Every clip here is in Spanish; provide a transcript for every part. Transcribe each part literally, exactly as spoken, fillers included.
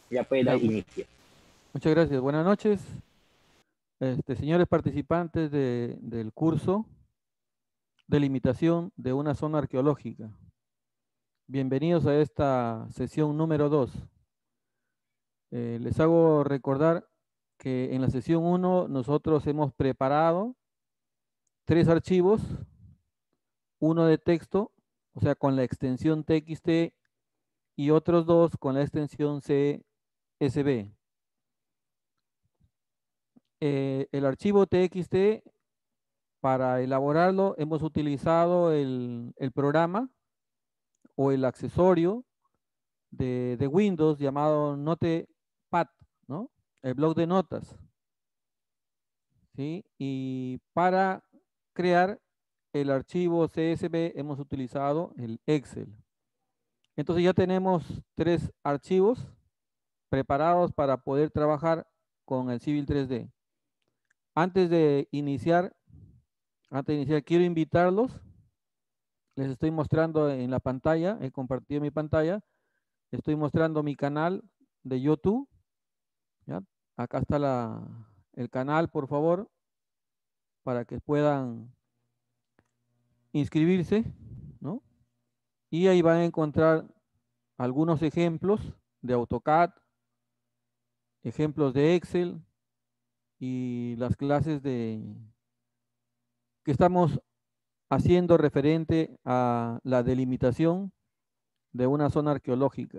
Ya puede Ya, dar mu- inicio. muchas gracias. Buenas noches, este, señores participantes de- del curso de limitación de una zona arqueológica. Bienvenidos a esta sesión número dos. Eh, les hago recordar que en la sesión uno nosotros hemos preparado tres archivos, uno de texto, o sea, con la extensión T X T y otros dos con la extensión C S V. Eh, el archivo T X T, para elaborarlo, hemos utilizado el, el programa o el accesorio de, de Windows llamado Notepad, ¿no? El bloc de notas, ¿sí? Y para crear el archivo C S V hemos utilizado el Excel. Entonces ya tenemos tres archivos preparados para poder trabajar con el Civil tres D. Antes de iniciar, antes de iniciar, quiero invitarlos. Les estoy mostrando en la pantalla, he compartido mi pantalla, estoy mostrando mi canal de YouTube, ¿ya? Acá está la, el canal, por favor, para que puedan inscribirse, ¿no? Y ahí van a encontrar algunos ejemplos de AutoCAD, ejemplos de Excel y las clases de, que estamos haciendo referente a la delimitación de una zona arqueológica.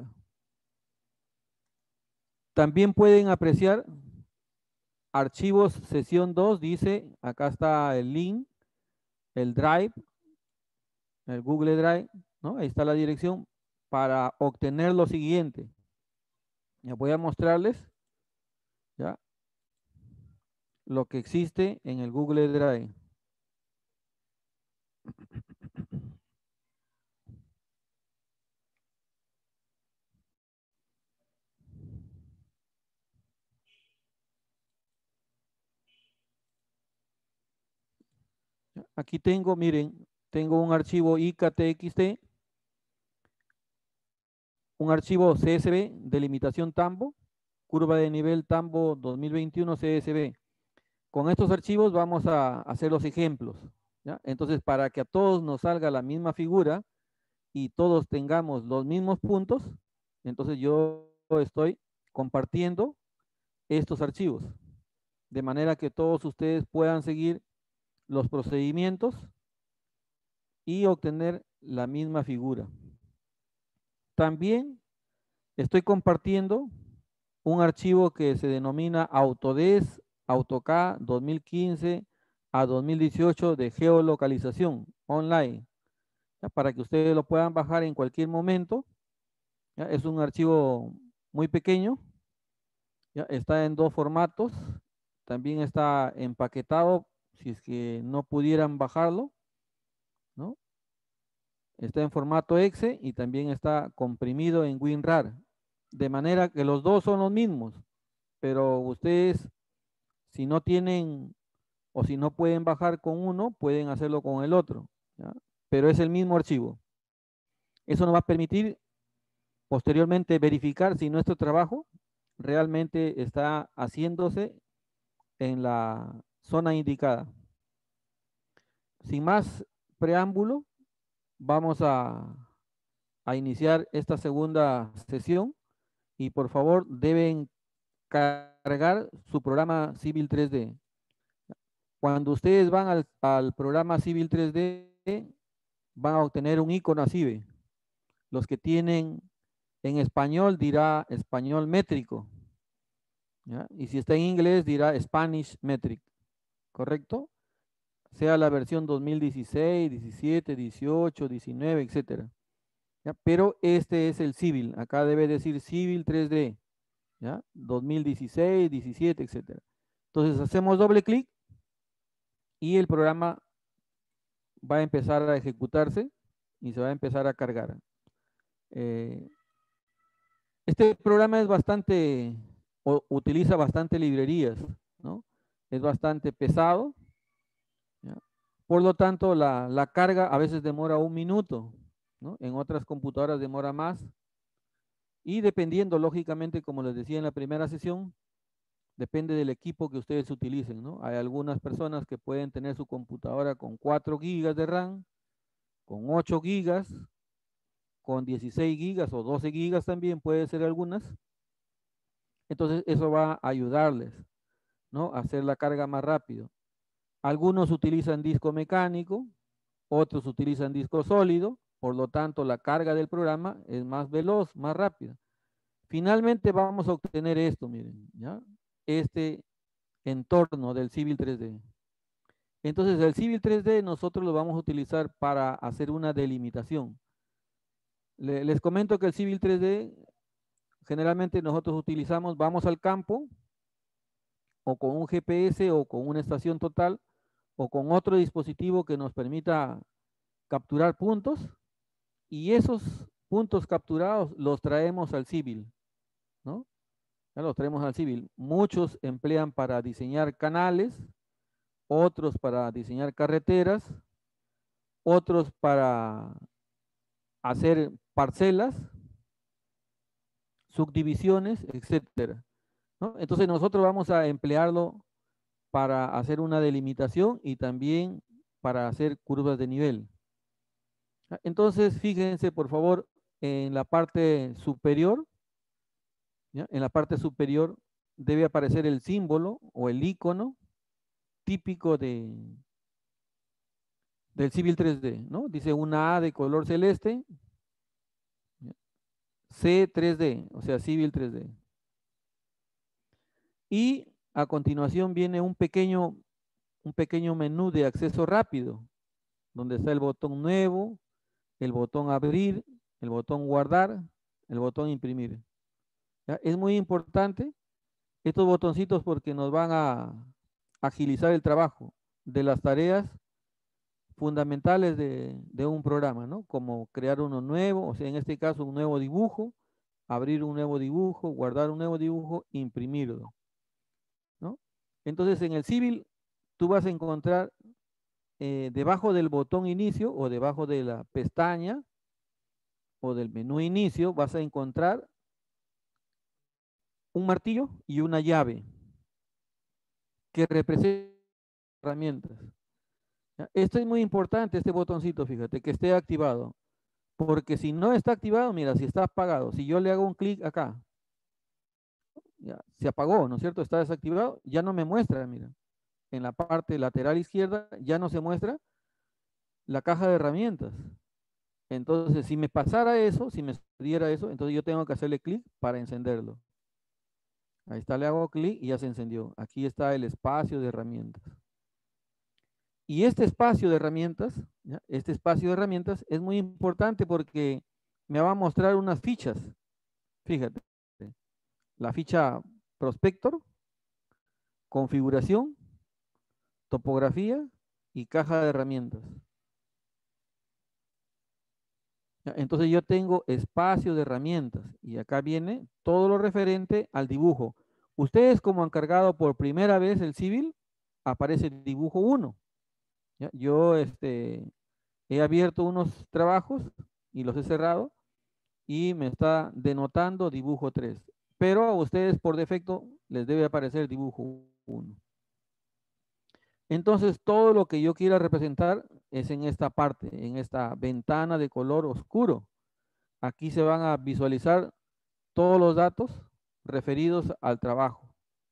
También pueden apreciar archivos sesión dos, dice, acá está el link, el Drive, el Google Drive, ¿no? Ahí está la dirección para obtener lo siguiente. Ya voy a mostrarles, ¿ya?, lo que existe en el Google Drive. ¿Ya? Aquí tengo, miren, tengo un archivo I K T X T, un archivo C S V, delimitación tambo, curva de nivel tambo dos mil veintiuno C S V. Con estos archivos vamos a hacer los ejemplos, ¿ya? Entonces, para que a todos nos salga la misma figura y todos tengamos los mismos puntos, entonces yo estoy compartiendo estos archivos, de manera que todos ustedes puedan seguir los procedimientos y obtener la misma figura. También estoy compartiendo un archivo que se denomina Autodesk AutoCAD dos mil quince a dos mil dieciocho de geolocalización online, ¿ya?, para que ustedes lo puedan bajar en cualquier momento, ¿ya? Es un archivo muy pequeño, ¿ya? Está en dos formatos, también está empaquetado si es que no pudieran bajarlo, ¿no? Está en formato exe y también está comprimido en WinRAR, de manera que los dos son los mismos, pero ustedes, si no tienen o si no pueden bajar con uno, pueden hacerlo con el otro, ¿ya? Pero es el mismo archivo. Eso nos va a permitir posteriormente verificar si nuestro trabajo realmente está haciéndose en la zona indicada. Sin más preámbulo, vamos a, a iniciar esta segunda sesión y por favor deben cargar su programa Civil tres D. Cuando ustedes van al, al programa Civil tres D, van a obtener un icono así. Los que tienen en español dirá español métrico, ¿ya? Y si está en inglés dirá Spanish Metric, ¿correcto? Sea la versión dos mil dieciséis, diecisiete, dieciocho, diecinueve, etcétera, ¿ya? Pero este es el Civil, acá debe decir Civil tres D, ¿ya? dos mil dieciséis, diecisiete, etcétera. Entonces hacemos doble clic y el programa va a empezar a ejecutarse y se va a empezar a cargar. Eh, este programa es bastante, o utiliza bastante librerías, ¿no? Es bastante pesado, ¿ya? Por lo tanto, la, la carga a veces demora un minuto, ¿no? En otras computadoras demora más. Y dependiendo, lógicamente, como les decía en la primera sesión, depende del equipo que ustedes utilicen, ¿no? Hay algunas personas que pueden tener su computadora con cuatro gigas de RAM, con ocho gigas, con dieciséis gigas o doce gigas también puede ser algunas. Entonces eso va a ayudarles, ¿no? A hacer la carga más rápido. Algunos utilizan disco mecánico, otros utilizan disco sólido, por lo tanto la carga del programa es más veloz, más rápida. Finalmente vamos a obtener esto, miren, ¿ya? Este entorno del Civil tres D. Entonces el Civil tres D nosotros lo vamos a utilizar para hacer una delimitación. Le, les comento que el Civil tres D generalmente nosotros utilizamos, vamos al campo o con un G P S o con una estación total o con otro dispositivo que nos permita capturar puntos y esos puntos capturados los traemos al Civil, ¿no? Ya los traemos al Civil. Muchos emplean para diseñar canales, otros para diseñar carreteras, otros para hacer parcelas, subdivisiones, etcétera, ¿no? Entonces nosotros vamos a emplearlo para hacer una delimitación y también para hacer curvas de nivel. Entonces, fíjense por favor en la parte superior, ¿ya? En la parte superior debe aparecer el símbolo o el icono típico de, del Civil tres D, ¿no? Dice una A de color celeste, C tres D, o sea, Civil tres D. Y a continuación viene un pequeño, un pequeño menú de acceso rápido, donde está el botón nuevo, el botón abrir, el botón guardar, el botón imprimir. ¿Ya? Es muy importante estos botoncitos porque nos van a agilizar el trabajo de las tareas fundamentales de, de un programa, ¿no? Como crear uno nuevo, o sea, en este caso un nuevo dibujo, abrir un nuevo dibujo, guardar un nuevo dibujo, imprimirlo, ¿no? Entonces en el Civil tú vas a encontrar eh, debajo del botón inicio o debajo de la pestaña o del menú inicio vas a encontrar un martillo y una llave que representan herramientas. ¿Ya? Esto es muy importante, este botoncito, fíjate, que esté activado. Porque si no está activado, mira, si está apagado, si yo le hago un clic acá, ya, se apagó, ¿no es cierto? Está desactivado, ya no me muestra, mira. En la parte lateral izquierda ya no se muestra la caja de herramientas. Entonces, si me pasara eso, si me sucediera eso, entonces yo tengo que hacerle clic para encenderlo. Ahí está, le hago clic y ya se encendió. Aquí está el espacio de herramientas. Y este espacio de herramientas, ¿ya? Este espacio de herramientas es muy importante porque me va a mostrar unas fichas. Fíjate, la ficha prospector, configuración, topografía y caja de herramientas. ¿Ya? Entonces yo tengo espacio de herramientas y acá viene todo lo referente al dibujo. Ustedes como han cargado por primera vez el Civil, aparece el dibujo uno. ¿Ya? Yo este, he abierto unos trabajos y los he cerrado y me está denotando dibujo tres. Pero a ustedes por defecto les debe aparecer dibujo uno. Entonces todo lo que yo quiera representar es en esta parte, en esta ventana de color oscuro. Aquí se van a visualizar todos los datos referidos al trabajo.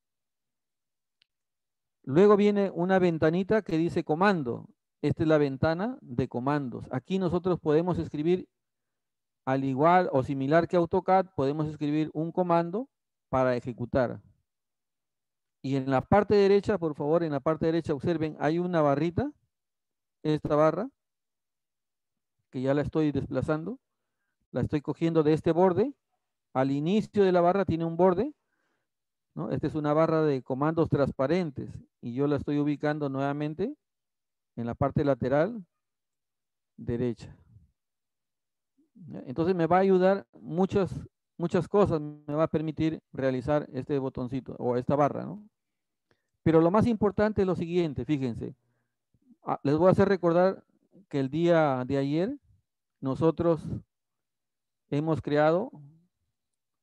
Luego viene una ventanita que dice comando. Esta es la ventana de comandos. Aquí nosotros podemos escribir, al igual o similar que AutoCAD, podemos escribir un comando para ejecutar. Y en la parte derecha, por favor, en la parte derecha observen, hay una barrita, esta barra, que ya la estoy desplazando, la estoy cogiendo de este borde. Al inicio de la barra tiene un borde, ¿no? Esta es una barra de comandos transparentes y yo la estoy ubicando nuevamente en la parte lateral derecha. ¿Ya? Entonces me va a ayudar muchas, muchas cosas, me va a permitir realizar este botoncito o esta barra, ¿no? Pero lo más importante es lo siguiente, fíjense. Ah, les voy a hacer recordar que el día de ayer nosotros hemos creado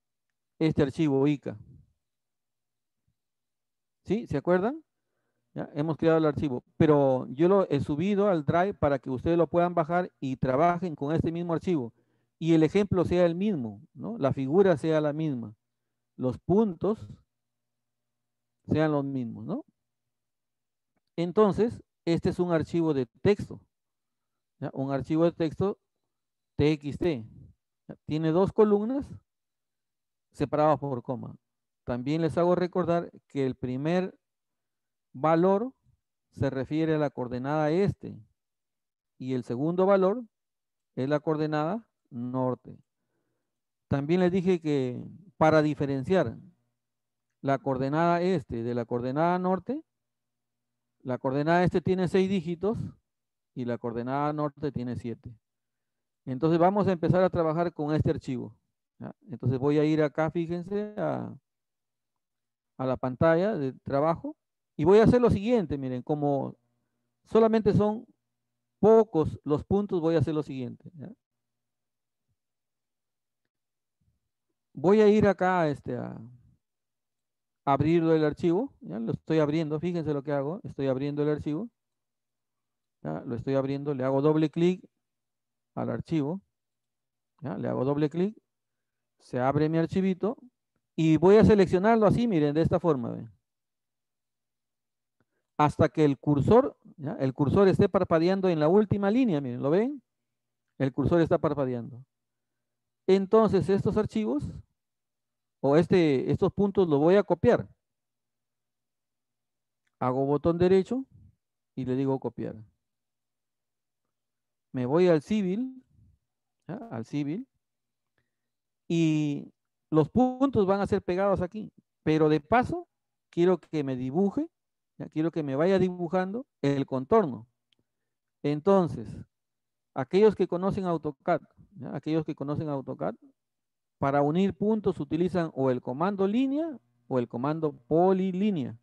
este archivo I C A. ¿Sí? ¿Se acuerdan? Ya, hemos creado el archivo, pero yo lo he subido al Drive para que ustedes lo puedan bajar y trabajen con este mismo archivo. Y el ejemplo sea el mismo, ¿no? La figura sea la misma. Los puntos sean los mismos, ¿no? Entonces, este es un archivo de texto, ¿ya? Un archivo de texto T X T. ¿Ya? Tiene dos columnas separadas por coma. También les hago recordar que el primer valor se refiere a la coordenada este y el segundo valor es la coordenada norte. También les dije que para diferenciar la coordenada este de la coordenada norte, la coordenada este tiene seis dígitos y la coordenada norte tiene siete. Entonces vamos a empezar a trabajar con este archivo. ¿Ya? Entonces voy a ir acá, fíjense, a, a la pantalla de trabajo y voy a hacer lo siguiente, miren, como solamente son pocos los puntos, voy a hacer lo siguiente. ¿Ya? Voy a ir acá este, a abrirlo el archivo, ¿ya? Lo estoy abriendo, fíjense lo que hago, estoy abriendo el archivo, ¿ya? Lo estoy abriendo, le hago doble clic al archivo, ¿ya? Le hago doble clic, se abre mi archivito y voy a seleccionarlo así, miren, de esta forma, ¿ven? Hasta que el cursor, ¿ya? El cursor esté parpadeando en la última línea, miren, ¿lo ven? El cursor está parpadeando. Entonces estos archivos o este, estos puntos los voy a copiar. Hago botón derecho y le digo copiar. Me voy al civil, ¿ya? Al civil, y los puntos van a ser pegados aquí, pero de paso quiero que me dibuje, ¿ya? Quiero que me vaya dibujando el contorno. Entonces, aquellos que conocen AutoCAD, ¿ya? Aquellos que conocen AutoCAD, para unir puntos utilizan o el comando línea o el comando polilínea.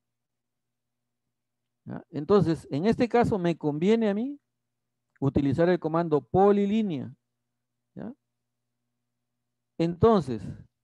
¿Ya? Entonces, en este caso me conviene a mí utilizar el comando polilínea. ¿Ya? Entonces,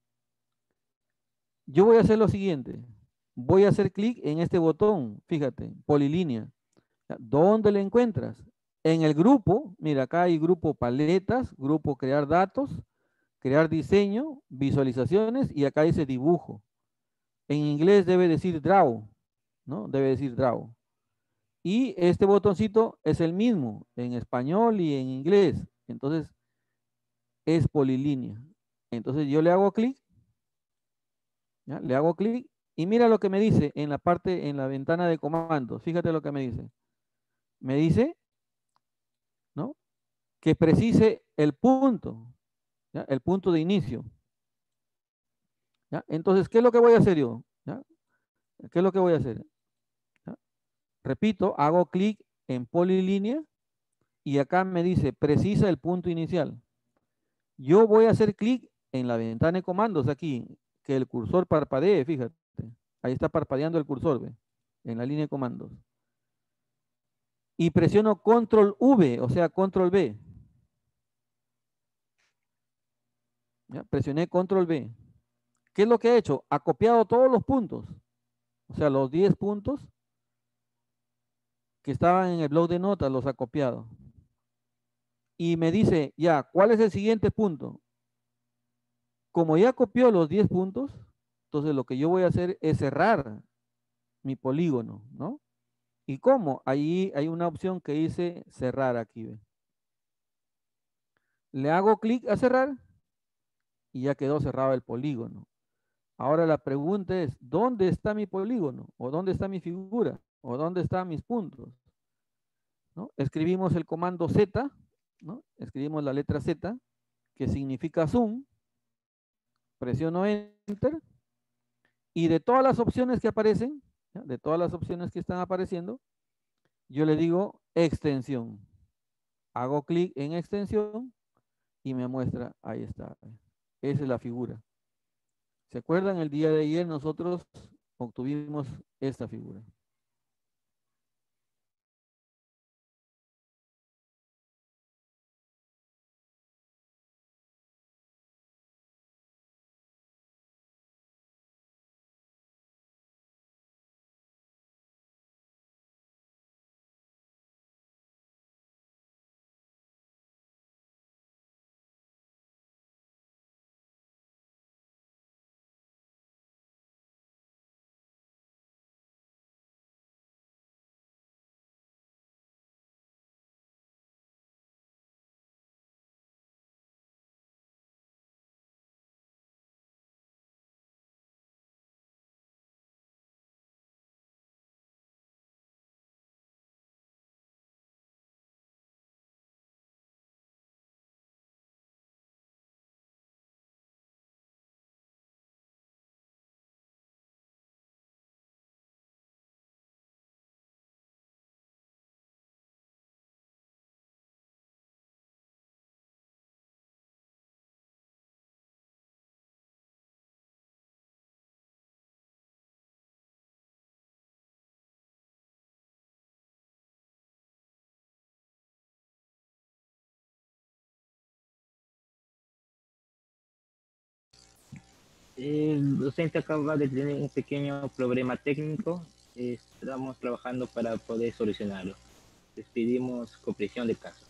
yo voy a hacer lo siguiente. Voy a hacer clic en este botón, fíjate, polilínea. ¿Ya? ¿Dónde le encuentras? En el grupo, mira, acá hay grupo paletas, grupo crear datos, crear diseño, visualizaciones y acá dice dibujo. En inglés debe decir draw, ¿no? Debe decir draw. Y este botoncito es el mismo en español y en inglés. Entonces es polilínea. Entonces yo le hago clic, ¿ya? Le hago clic y mira lo que me dice en la parte, en la ventana de comandos. Fíjate lo que me dice. Me dice, ¿no? Que precise el punto, ¿ya? El punto de inicio. ¿Ya? Entonces, ¿qué es lo que voy a hacer yo? ¿Ya? ¿Qué es lo que voy a hacer? ¿Ya? Repito, hago clic en polilínea y acá me dice precisa el punto inicial. Yo voy a hacer clic en la ventana de comandos aquí, que el cursor parpadee, fíjate. Ahí está parpadeando el cursor, ¿ve? En la línea de comandos. Y presiono control V, o sea, control V. ¿Ya? Presioné control V. ¿Qué es lo que ha hecho? Ha copiado todos los puntos. O sea, los diez puntos que estaban en el bloc de notas los ha copiado. Y me dice, ya, ¿cuál es el siguiente punto? Como ya copió los diez puntos, entonces lo que yo voy a hacer es cerrar mi polígono, ¿no? ¿Y cómo? Ahí hay una opción que dice cerrar aquí, ¿ve? Le hago clic a cerrar y ya quedó cerrado el polígono. Ahora la pregunta es, ¿dónde está mi polígono? ¿O dónde está mi figura? ¿O dónde están mis puntos? ¿No? Escribimos el comando Z, ¿no? Escribimos la letra Z, que significa zoom, presiono Enter, y de todas las opciones que aparecen, ¿ya? De todas las opciones que están apareciendo, yo le digo extensión. Hago clic en extensión y me muestra, ahí está. Esa es la figura. ¿Se acuerdan? El día de ayer nosotros obtuvimos esta figura. El docente acaba de tener un pequeño problema técnico. Estamos trabajando para poder solucionarlo. Les pedimos comprensión de caso.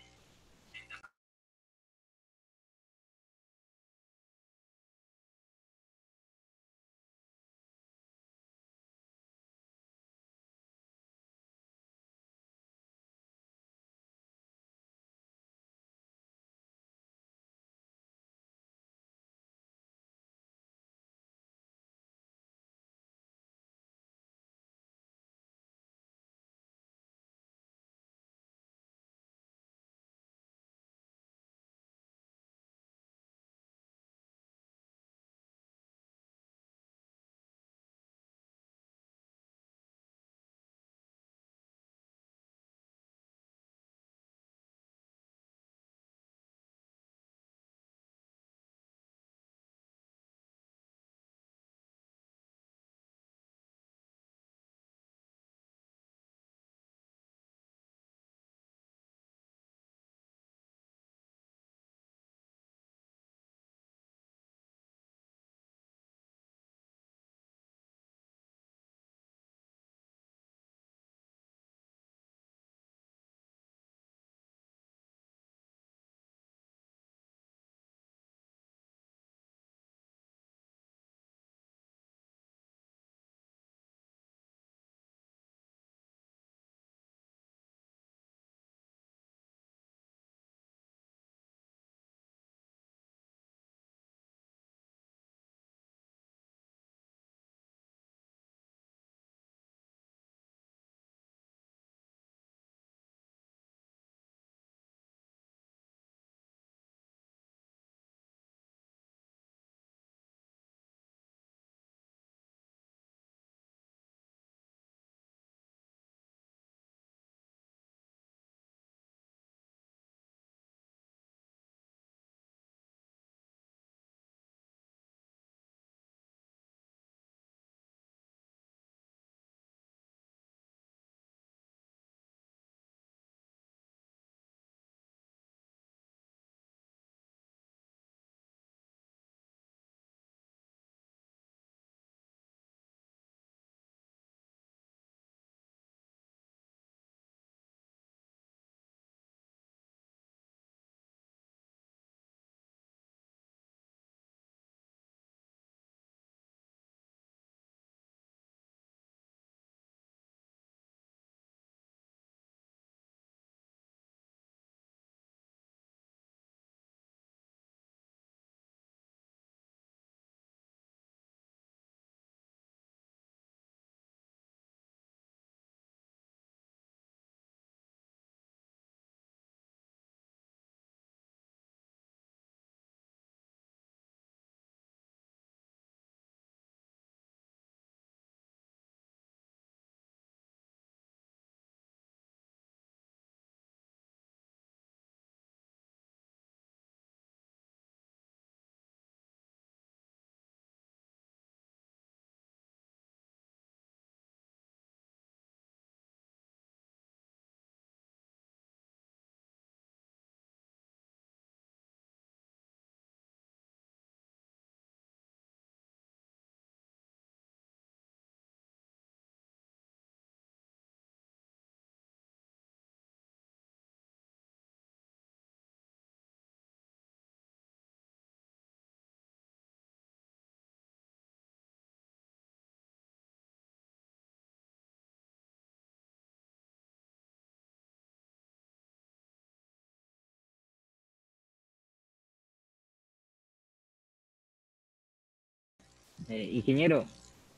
Eh, ingeniero,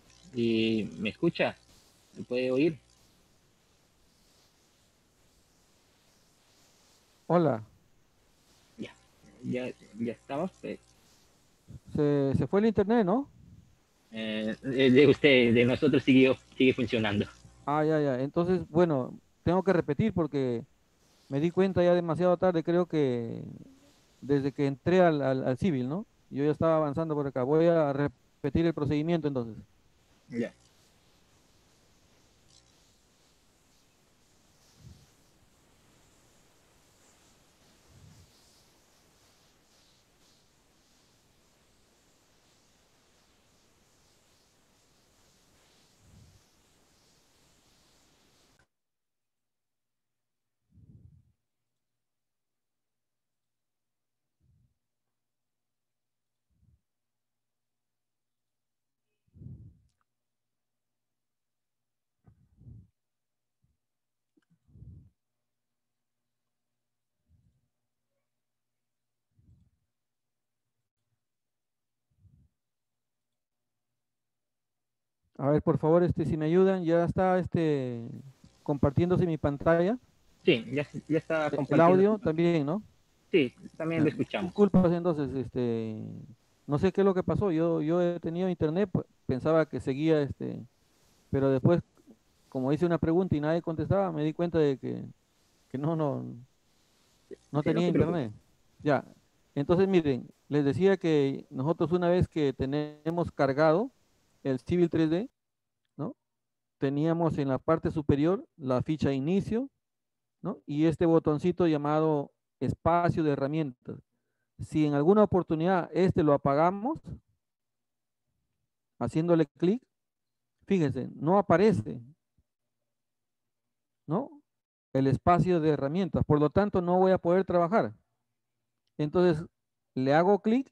¿y ¿me escucha? ¿Me puede oír? Hola, Ya, ya, ya estamos. Eh, se, se fue el internet, ¿no? eh, de usted, de nosotros sigue, sigue funcionando. Ah, ya, ya. Entonces, bueno, tengo que repetir porque me di cuenta ya demasiado tarde, creo que desde que entré al, al, al civil, ¿no? Yo ya estaba avanzando por acá. Voy a repetir el procedimiento entonces. Ya. A ver, por favor, este, si me ayudan, ya está este, compartiéndose mi pantalla. Sí, ya, ya está E- El compartiendo. audio también, ¿no? Sí, también lo Ya, escuchamos. disculpas, entonces, este, no sé qué es lo que pasó. Yo, yo he tenido internet, pues, pensaba que seguía, este, pero después, como hice una pregunta y nadie contestaba, me di cuenta de que, que no, no, no Sí, no tenía se preocupe. internet. Ya, entonces miren, les decía que nosotros una vez que tenemos cargado el Civil tres D, ¿no? Teníamos en la parte superior la ficha inicio, ¿no? Y este botoncito llamado espacio de herramientas. Si en alguna oportunidad este lo apagamos, haciéndole clic, fíjense, no aparece, ¿no? El espacio de herramientas. Por lo tanto, no voy a poder trabajar. Entonces, le hago clic,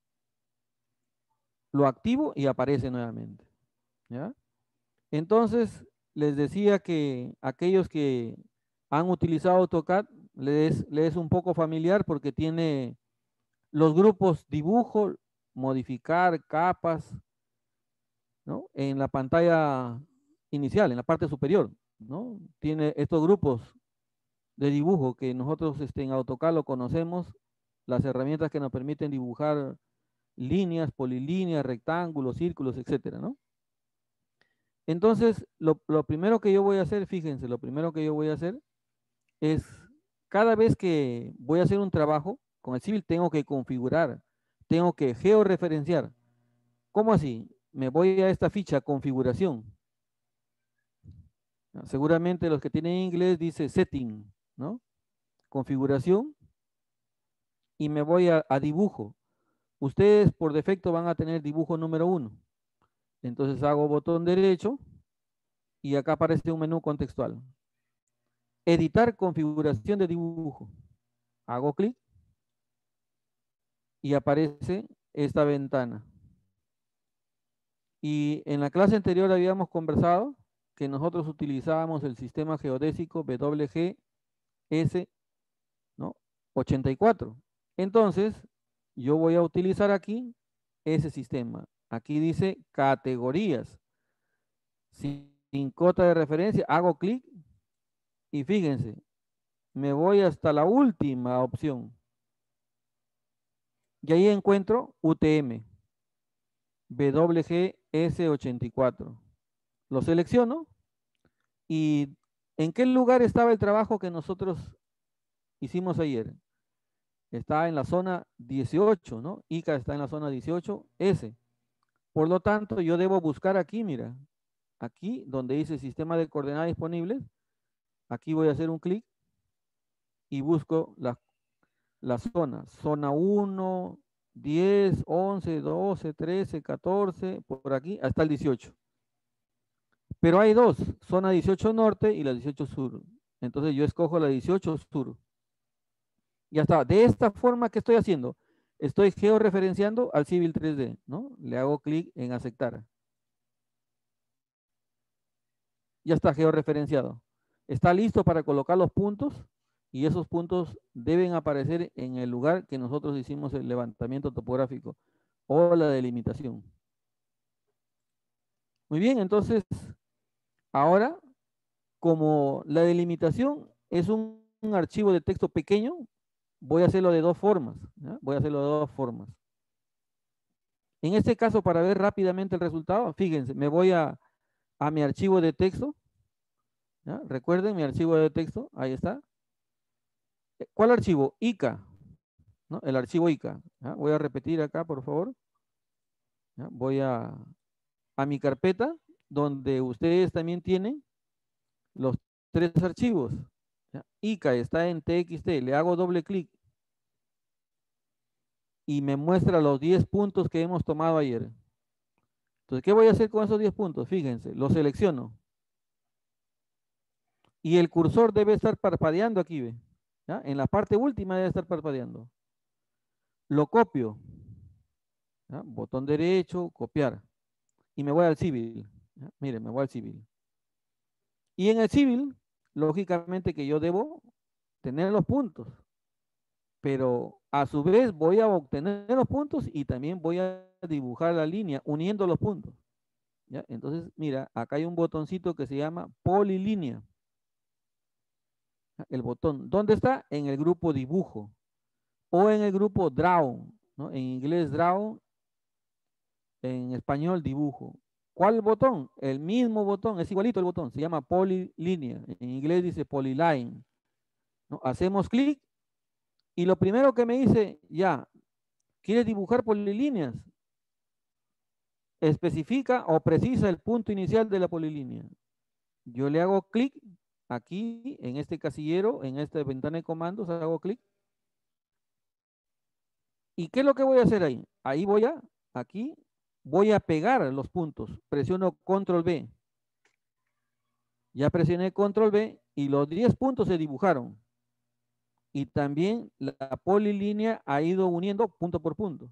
lo activo y aparece nuevamente, ¿ya? Entonces, les decía que aquellos que han utilizado AutoCAD les, les es un poco familiar porque tiene los grupos dibujo, modificar, capas, ¿no? En la pantalla inicial, en la parte superior, ¿no? Tiene estos grupos de dibujo que nosotros este, en AutoCAD lo conocemos, las herramientas que nos permiten dibujar líneas, polilíneas, rectángulos, círculos, etcétera, ¿no? Entonces, lo, lo primero que yo voy a hacer, fíjense, lo primero que yo voy a hacer es, cada vez que voy a hacer un trabajo con el Civil, tengo que configurar, tengo que georreferenciar. ¿Cómo así? Me voy a esta ficha, configuración. ¿No? Seguramente los que tienen inglés dice setting, ¿no? Configuración y me voy a, a dibujo. Ustedes por defecto van a tener dibujo número uno. Entonces hago botón derecho y acá aparece un menú contextual. Editar configuración de dibujo. Hago clic y aparece esta ventana. Y en la clase anterior habíamos conversado que nosotros utilizábamos el sistema geodésico W G S, ¿no? ochenta y cuatro. Entonces, yo voy a utilizar aquí ese sistema. Aquí dice categorías. Sin, sin cota de referencia, hago clic y fíjense, me voy hasta la última opción. Y ahí encuentro U T M, W G S ochenta y cuatro. Lo selecciono y ¿en qué lugar estaba el trabajo que nosotros hicimos ayer? Está en la zona dieciocho, ¿no? I C A está en la zona dieciocho, S. Por lo tanto, yo debo buscar aquí, mira, aquí donde dice sistema de coordenadas disponibles, aquí voy a hacer un clic y busco la, la zona, zona uno, diez, once, doce, trece, catorce, por aquí hasta el dieciocho. Pero hay dos, zona dieciocho norte y la dieciocho sur. Entonces yo escojo la dieciocho sur. Ya está. De esta forma, ¿qué estoy haciendo? Estoy georreferenciando al Civil tres D, ¿no? Le hago clic en aceptar. Ya está georreferenciado. Está listo para colocar los puntos y esos puntos deben aparecer en el lugar que nosotros hicimos el levantamiento topográfico o la delimitación. Muy bien, entonces, ahora, como la delimitación es un, un archivo de texto pequeño, voy a hacerlo de dos formas, ¿ya? Voy a hacerlo de dos formas. En este caso, para ver rápidamente el resultado, fíjense, me voy a, a mi archivo de texto, ¿ya? Recuerden mi archivo de texto, ahí está. ¿Cuál archivo? I C A, ¿no? El archivo I C A. ¿Ya? Voy a repetir acá, por favor. ¿Ya? Voy a, a mi carpeta, donde ustedes también tienen los tres archivos. ¿Ya? I C A está en T X T, le hago doble clic y me muestra los diez puntos que hemos tomado ayer. Entonces, ¿qué voy a hacer con esos diez puntos? Fíjense, los selecciono. Y el cursor debe estar parpadeando aquí, ¿ve? ¿Ya? En la parte última debe estar parpadeando. Lo copio. ¿Ya? Botón derecho, copiar. Y me voy al Civil. ¿Ya? Miren, me voy al Civil. Y en el Civil, lógicamente que yo debo tener los puntos. Pero a su vez voy a obtener los puntos y también voy a dibujar la línea uniendo los puntos. ¿Ya? Entonces, mira, acá hay un botoncito que se llama polilínea. El botón, ¿dónde está? En el grupo dibujo o en el grupo draw, ¿no? En inglés draw, en español dibujo. ¿Cuál botón? El mismo botón, es igualito el botón, se llama polilínea. En inglés dice polyline, ¿no? Hacemos clic y lo primero que me dice, ya, ¿quieres dibujar polilíneas? Especifica o precisa el punto inicial de la polilínea. Yo le hago clic aquí en este casillero, en esta ventana de comandos, hago clic. ¿Y qué es lo que voy a hacer ahí? Ahí voy a, aquí, voy a pegar los puntos. Presiono control B. Ya presioné control B y los diez puntos se dibujaron. Y también la polilínea ha ido uniendo punto por punto.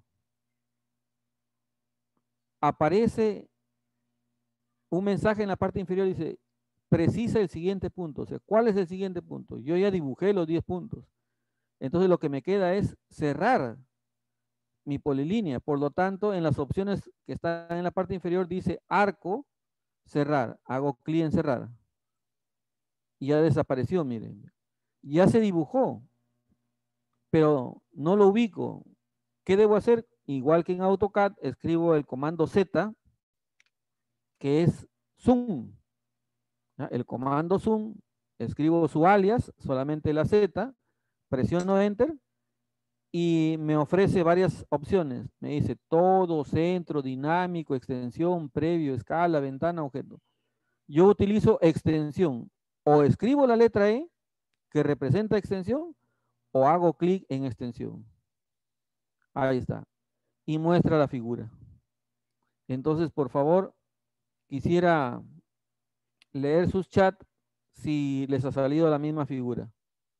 Aparece un mensaje en la parte inferior, dice, precisa el siguiente punto. O sea, ¿cuál es el siguiente punto? Yo ya dibujé los diez puntos. Entonces lo que me queda es cerrar mi polilínea. Por lo tanto, en las opciones que están en la parte inferior dice arco, cerrar. Hago clic en cerrar. Y ya desapareció, miren. Ya se dibujó, pero no lo ubico. ¿Qué debo hacer? Igual que en AutoCAD, escribo el comando Z, que es zoom. ¿Ya? El comando zoom, escribo su alias, solamente la Z, presiono enter y me ofrece varias opciones. Me dice todo, centro, dinámico, extensión, previo, escala, ventana, objeto. Yo utilizo extensión. O escribo la letra E, que representa extensión, o hago clic en extensión. Ahí está. Y muestra la figura. Entonces, por favor, quisiera leer sus chats si les ha salido la misma figura.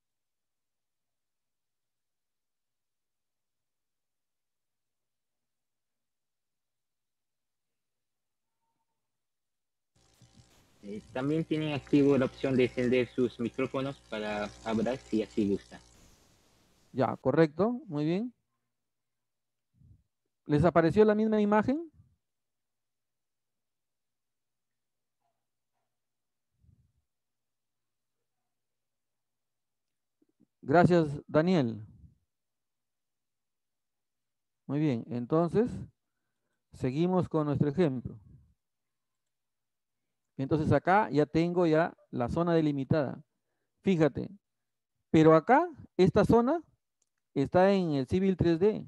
Eh, también tienen activo la opción de encender sus micrófonos para hablar si así gusta. Ya, correcto, muy bien. ¿Les apareció la misma imagen? Gracias, Daniel. Muy bien, entonces seguimos con nuestro ejemplo. Entonces acá ya tengo ya la zona delimitada. Fíjate, pero acá, esta zona está en el Civil tres D.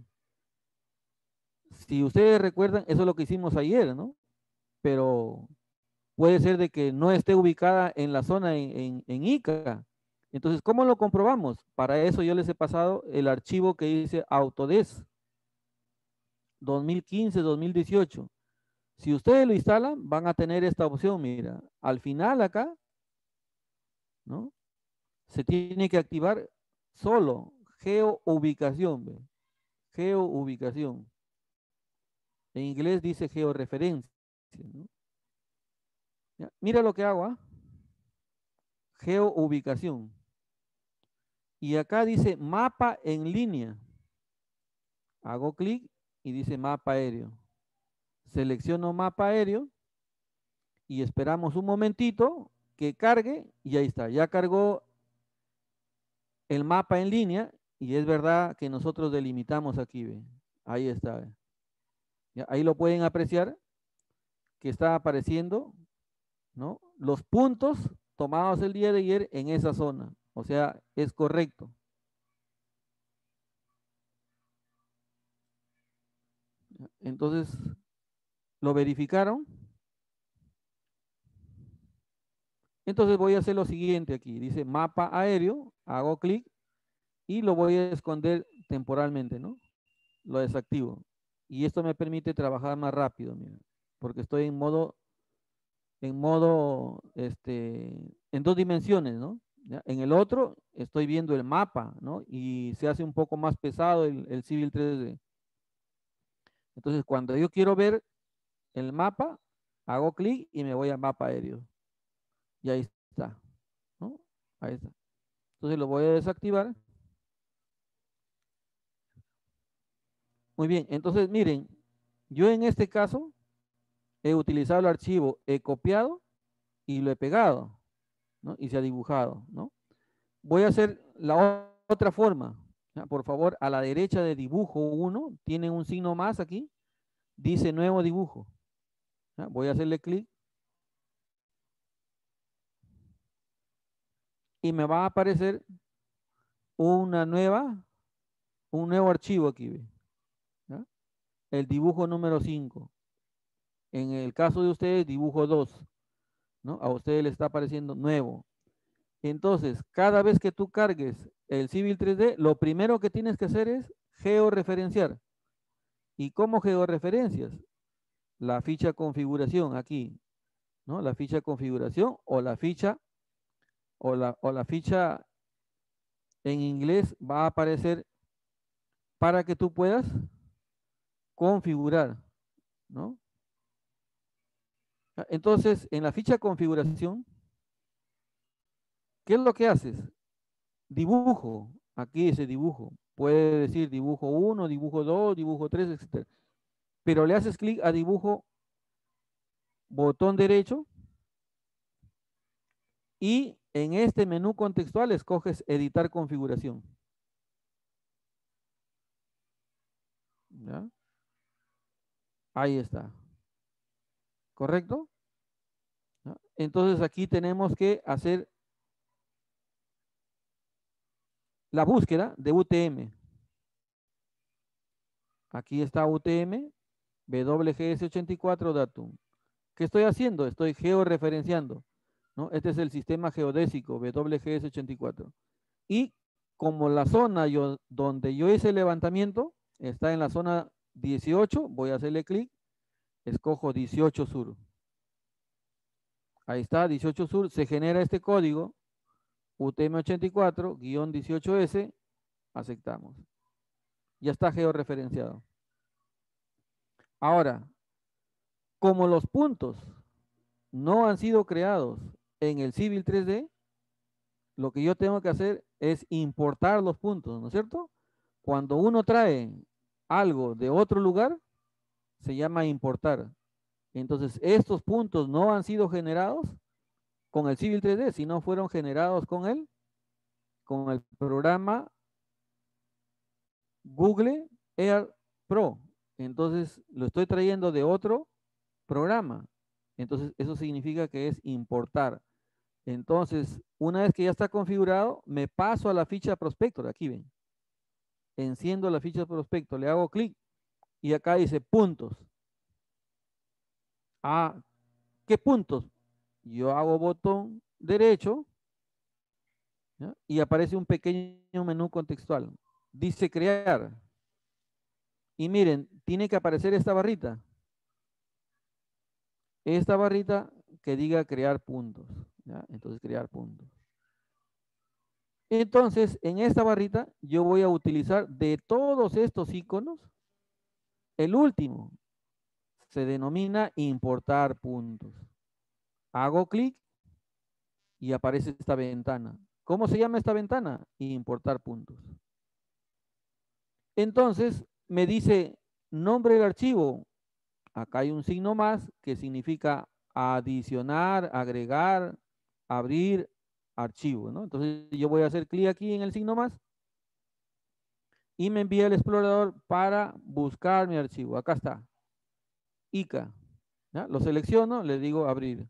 Si ustedes recuerdan, eso es lo que hicimos ayer, ¿no? Pero puede ser de que no esté ubicada en la zona en, en, en Ica. Entonces, ¿cómo lo comprobamos? Para eso yo les he pasado el archivo que dice Autodesk dos mil quince dos mil dieciocho. Si ustedes lo instalan, van a tener esta opción, mira, al final acá, ¿no? Se tiene que activar solo geoubicación, ¿ve? Geoubicación. En inglés dice georreferencia, ¿no? Ya, mira lo que hago, ¿ah? Geoubicación. Y acá dice mapa en línea. Hago clic y dice mapa aéreo. Selecciono mapa aéreo y esperamos un momentito que cargue y ahí está. Ya cargó el mapa en línea y es verdad que nosotros delimitamos aquí, ¿ve? Ahí está, ¿ve? Ya, ahí lo pueden apreciar que está apareciendo, ¿no? Los puntos tomados el día de ayer en esa zona. O sea, es correcto. Entonces, ¿lo verificaron? Entonces voy a hacer lo siguiente aquí. Dice mapa aéreo, hago clic y lo voy a esconder temporalmente, ¿no? Lo desactivo. Y esto me permite trabajar más rápido, mira, porque estoy en modo, en modo, este, en dos dimensiones, ¿no? ¿Ya? En el otro estoy viendo el mapa, ¿no? Y se hace un poco más pesado el, el Civil tres D. Entonces, cuando yo quiero ver el mapa, hago clic y me voy a mapa aéreo. Y ahí está, ¿no? Ahí está. Entonces lo voy a desactivar. Muy bien, entonces miren, yo en este caso he utilizado el archivo, he copiado y lo he pegado, ¿no? Y se ha dibujado, ¿no? Voy a hacer la o- otra forma. ¿Ya? Por favor, a la derecha de dibujo uno, tienen un signo más aquí, dice nuevo dibujo. ¿Ya? Voy a hacerle clic y me va a aparecer una nueva, un nuevo archivo aquí, ¿ve? ¿Ya? El dibujo número cinco. En el caso de ustedes, dibujo dos, ¿no? A ustedes le está apareciendo nuevo. Entonces, cada vez que tú cargues el Civil tres D, lo primero que tienes que hacer es georreferenciar. ¿Y cómo georreferencias? La ficha configuración aquí, ¿no? La ficha configuración o la ficha o la, o la ficha en inglés va a aparecer para que tú puedas configurar, ¿no? Entonces, en la ficha configuración, ¿qué es lo que haces? Dibujo, aquí ese dibujo. Puede decir dibujo uno, dibujo dos, dibujo tres, etcétera. Pero le haces clic a dibujo, botón derecho, y en este menú contextual escoges editar configuración. ¿Ya? Ahí está. ¿Correcto? ¿Ya? Entonces aquí tenemos que hacer la búsqueda de U T M. Aquí está U T M, W G S ochenta y cuatro datum. ¿Qué estoy haciendo? Estoy georreferenciando, ¿no? Este es el sistema geodésico W G S ochenta y cuatro. Y como la zona yo, donde yo hice el levantamiento está en la zona dieciocho, voy a hacerle clic, escojo dieciocho sur. Ahí está, dieciocho sur, se genera este código, U T M ochenta y cuatro guión dieciocho S, aceptamos. Ya está georreferenciado. Ahora, como los puntos no han sido creados en el Civil tres D, lo que yo tengo que hacer es importar los puntos, ¿no es cierto? Cuando uno trae algo de otro lugar, se llama importar. Entonces, estos puntos no han sido generados con el Civil tres D, sino fueron generados con el, con el programa Google Earth Pro. Entonces, lo estoy trayendo de otro programa. Entonces, eso significa que es importar. Entonces, una vez que ya está configurado, me paso a la ficha prospector. Aquí ven. Enciendo la ficha prospector, le hago clic y acá dice puntos. Ah, ¿qué puntos? Yo hago botón derecho, ¿ya? Y aparece un pequeño menú contextual. Dice crear. Y miren, tiene que aparecer esta barrita. Esta barrita que diga crear puntos, ¿ya? Entonces crear puntos. Entonces, en esta barrita yo voy a utilizar de todos estos iconos, el último se denomina importar puntos. Hago clic y aparece esta ventana. ¿Cómo se llama esta ventana? Importar puntos. Entonces, me dice nombre del archivo. Acá hay un signo más que significa adicionar, agregar, abrir archivo, ¿no? Entonces, yo voy a hacer clic aquí en el signo más y me envía el explorador para buscar mi archivo. Acá está, I C A. ¿Ya? Lo selecciono, le digo abrir.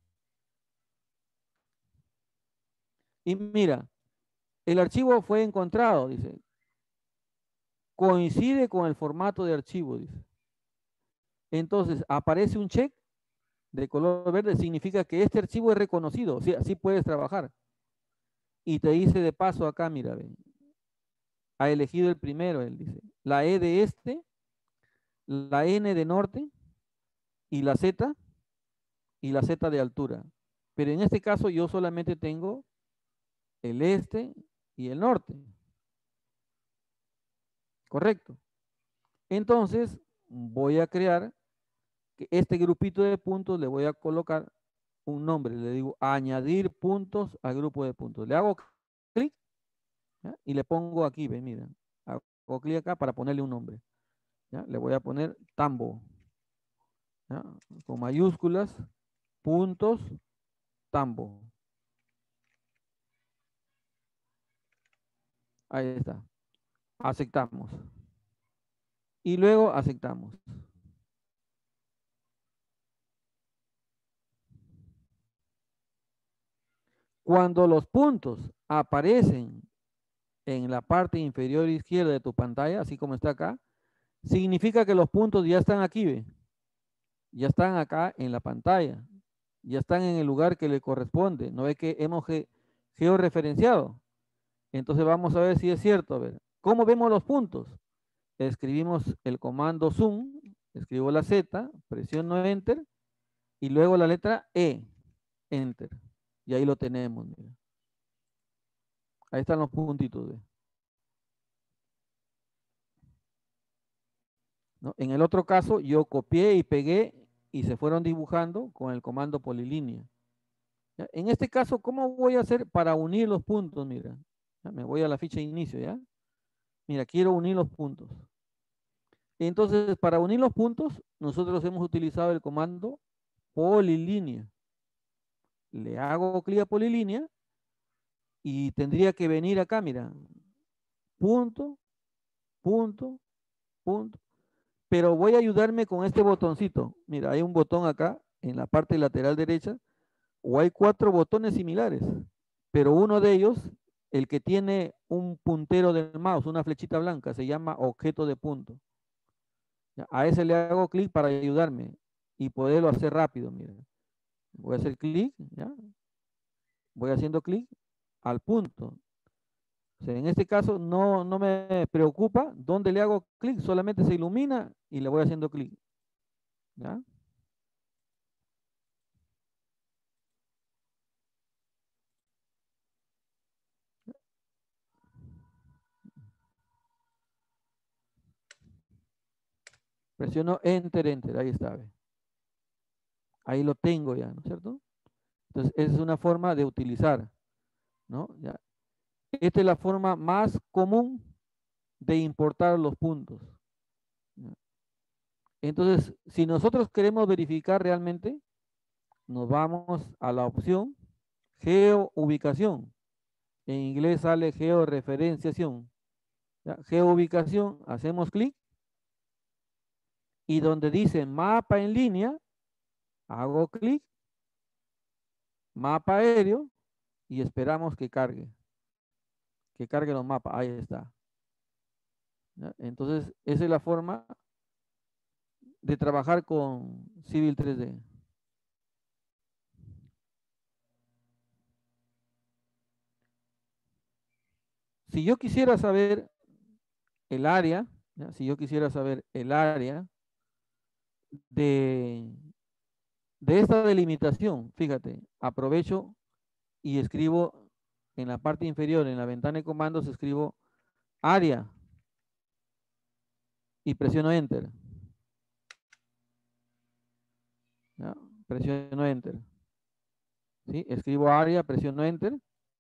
Y mira, el archivo fue encontrado, dice. Coincide con el formato de archivo, dice. Entonces, aparece un check de color verde, significa que este archivo es reconocido, o sea, así puedes trabajar. Y te dice de paso acá, mira, ven, ha elegido el primero, él dice. La E de este, la N de norte y la Z y la Z de altura. Pero en este caso yo solamente tengo el este y el norte. Correcto. Entonces voy a crear que este grupito de puntos, le voy a colocar un nombre. Le digo añadir puntos al grupo de puntos. Le hago clic, ¿ya? Y le pongo aquí, ven, mira. Hago clic acá para ponerle un nombre. ¿Ya? Le voy a poner Tambo. ¿ya? Con mayúsculas, puntos, tambo. Ahí está. Aceptamos. Y luego aceptamos. Cuando los puntos aparecen en la parte inferior izquierda de tu pantalla, así como está acá, significa que los puntos ya están aquí, ¿ve? Ya están acá en la pantalla, ya están en el lugar que le corresponde. ¿No ve que hemos ge georreferenciado? Entonces vamos a ver si es cierto. A ver, ¿cómo vemos los puntos? Escribimos el comando zoom, escribo la Z, presiono enter y luego la letra E, enter. Y ahí lo tenemos, mira. Ahí están los puntitos, ¿ve? ¿No? En el otro caso, yo copié y pegué y se fueron dibujando con el comando polilínea. ¿Ya? En este caso, ¿cómo voy a hacer para unir los puntos? Mira, ¿ya? Me voy a la ficha de inicio, ¿ya? Mira, quiero unir los puntos. Entonces, para unir los puntos, nosotros hemos utilizado el comando polilínea. Le hago clic a polilínea y tendría que venir acá, mira, punto, punto, punto. Pero voy a ayudarme con este botoncito. Mira, hay un botón acá en la parte lateral derecha, o hay cuatro botones similares, pero uno de ellos, el que tiene un puntero del mouse, una flechita blanca, se llama objeto de punto. ¿Ya? A ese le hago clic para ayudarme y poderlo hacer rápido. Mira, voy a hacer clic, ¿ya? Voy haciendo clic al punto. O sea, en este caso no, no me preocupa dónde le hago clic, solamente se ilumina y le voy haciendo clic. ¿Ya? Presiono enter, enter, ahí está. ¿Ve? Ahí lo tengo ya, ¿no es cierto? Entonces, esa es una forma de utilizar, ¿no? Ya. Esta es la forma más común de importar los puntos. ¿Ya? Entonces, si nosotros queremos verificar realmente, nos vamos a la opción geoubicación. En inglés sale georreferenciación. ¿Ya? Geoubicación, hacemos clic y donde dice mapa en línea, hago clic, mapa aéreo y esperamos que cargue, que cargue los mapas. Ahí está. ¿Ya? Entonces, esa es la forma de trabajar con Civil tres D. Si yo quisiera saber el área, ¿ya? Si yo quisiera saber el área de, de esta delimitación, fíjate, aprovecho y escribo en la parte inferior, en la ventana de comandos, escribo área y presiono enter. ¿Ya? Presiono enter. ¿Sí? Escribo área, presiono enter.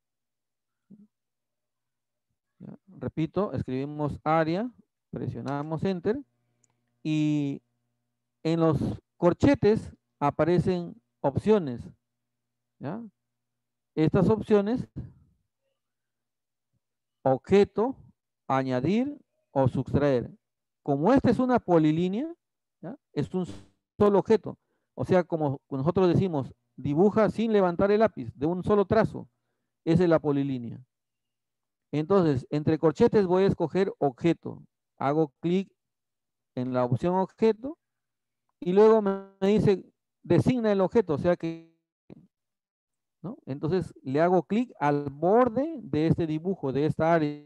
¿Ya? Repito, escribimos área, presionamos enter y en los corchetes aparecen opciones. ¿Ya? Estas opciones, objeto, añadir o sustraer. Como esta es una polilínea, ¿ya? Es un solo objeto. O sea, como nosotros decimos, dibuja sin levantar el lápiz, de un solo trazo. Esa es la polilínea. Entonces, entre corchetes voy a escoger objeto. Hago clic en la opción objeto y luego me dice designa el objeto, o sea que, ¿no? Entonces le hago clic al borde de este dibujo, de esta área.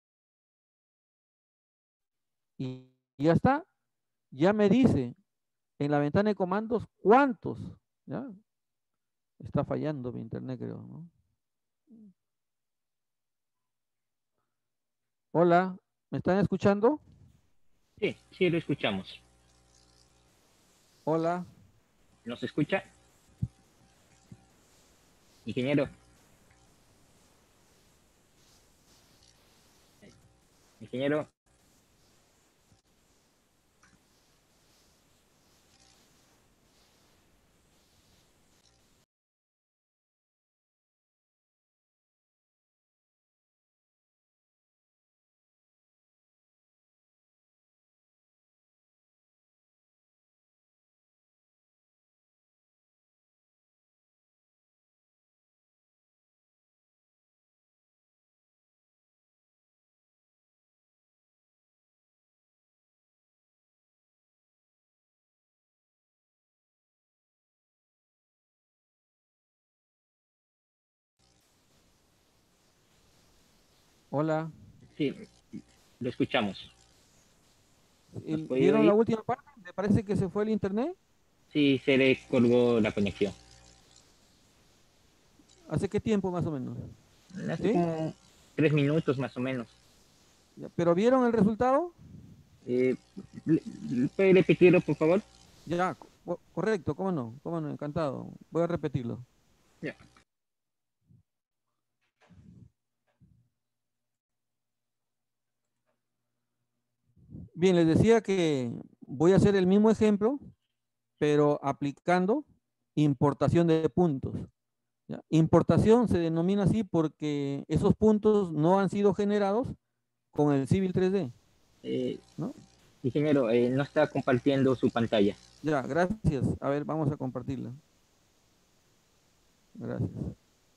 Y ya está. Ya me dice en la ventana de comandos cuántos. ¿Ya? Está fallando mi internet, creo, ¿no? Hola, ¿me están escuchando? Sí, sí, lo escuchamos. Hola. ¿Nos escucha, ingeniero? Ingeniero, Hola. Sí, lo escuchamos. ¿Has El- podido ¿Vieron la oír? última parte? ¿Me parece que se fue el internet? Sí, se le colgó la conexión. ¿Hace qué tiempo más o menos? Hace ¿Sí? como tres minutos más o menos. Ya, ¿pero vieron el resultado? Eh, le- le- ¿Puede repetirlo, por favor? Ya, co- correcto, ¿cómo no? ¿Cómo no? Encantado. Voy a repetirlo. Ya. Bien, les decía que voy a hacer el mismo ejemplo, pero aplicando importación de puntos. ¿Ya? Importación se denomina así porque esos puntos no han sido generados con el Civil tres D, Eh, ¿no? Ingeniero, eh, no está compartiendo su pantalla. Ya, gracias. A ver, vamos a compartirla. Gracias.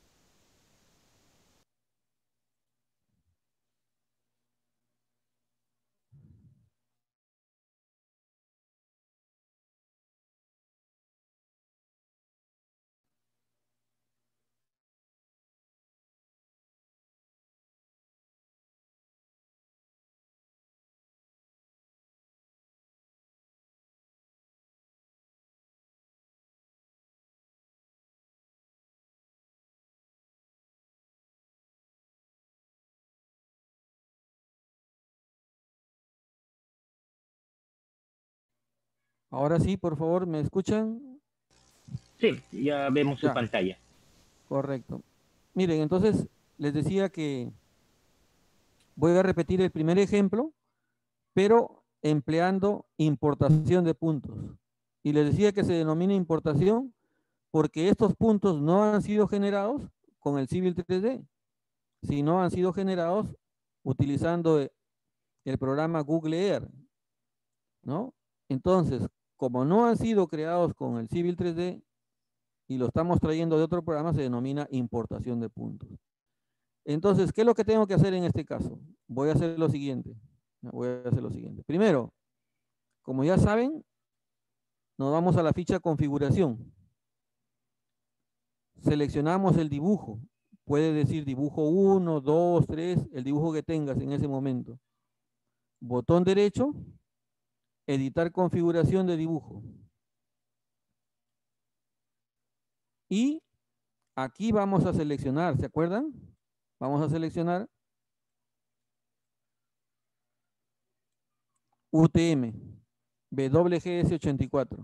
Ahora sí, por favor, ¿me escuchan? Sí, ya vemos su Ya, pantalla. correcto. Miren, entonces les decía que voy a repetir el primer ejemplo, pero empleando importación de puntos. Y les decía que se denomina importación porque estos puntos no han sido generados con el Civil tres D, sino han sido generados utilizando e- el programa Google Earth, ¿no? Entonces, como no han sido creados con el Civil tres D y lo estamos trayendo de otro programa, se denomina importación de puntos. Entonces, ¿qué es lo que tengo que hacer en este caso? Voy a hacer lo siguiente. Voy a hacer lo siguiente. Primero, como ya saben, nos vamos a la ficha configuración. Seleccionamos el dibujo. Puede decir dibujo uno, dos, tres, el dibujo que tengas en ese momento. Botón derecho, editar configuración de dibujo. Y aquí vamos a seleccionar, ¿se acuerdan? Vamos a seleccionar U T M, W G S ochenta y cuatro.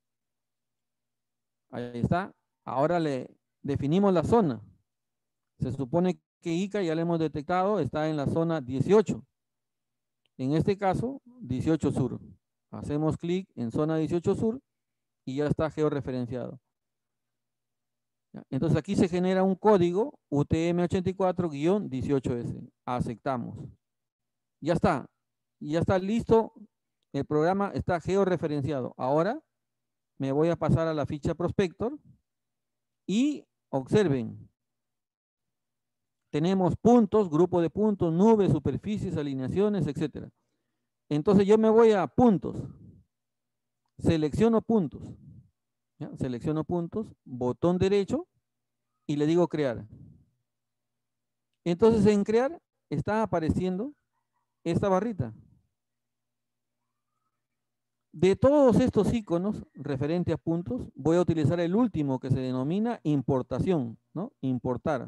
Ahí está. Ahora le definimos la zona. Se supone que Ica ya le hemos detectado, está en la zona dieciocho. En este caso, dieciocho sur. Hacemos clic en zona dieciocho sur y ya está georreferenciado. Entonces aquí se genera un código U T M ochenta y cuatro guión dieciocho S. Aceptamos. Ya está. Ya está listo. El programa está georreferenciado. Ahora me voy a pasar a la ficha Prospector y observen. Tenemos puntos, grupo de puntos, nubes, superficies, alineaciones, etcétera. Entonces yo me voy a puntos. Selecciono puntos. ¿Ya? Selecciono puntos, botón derecho y le digo crear. Entonces en crear está apareciendo esta barrita. De todos estos iconos referente a puntos, voy a utilizar el último que se denomina importación, ¿no? Importar.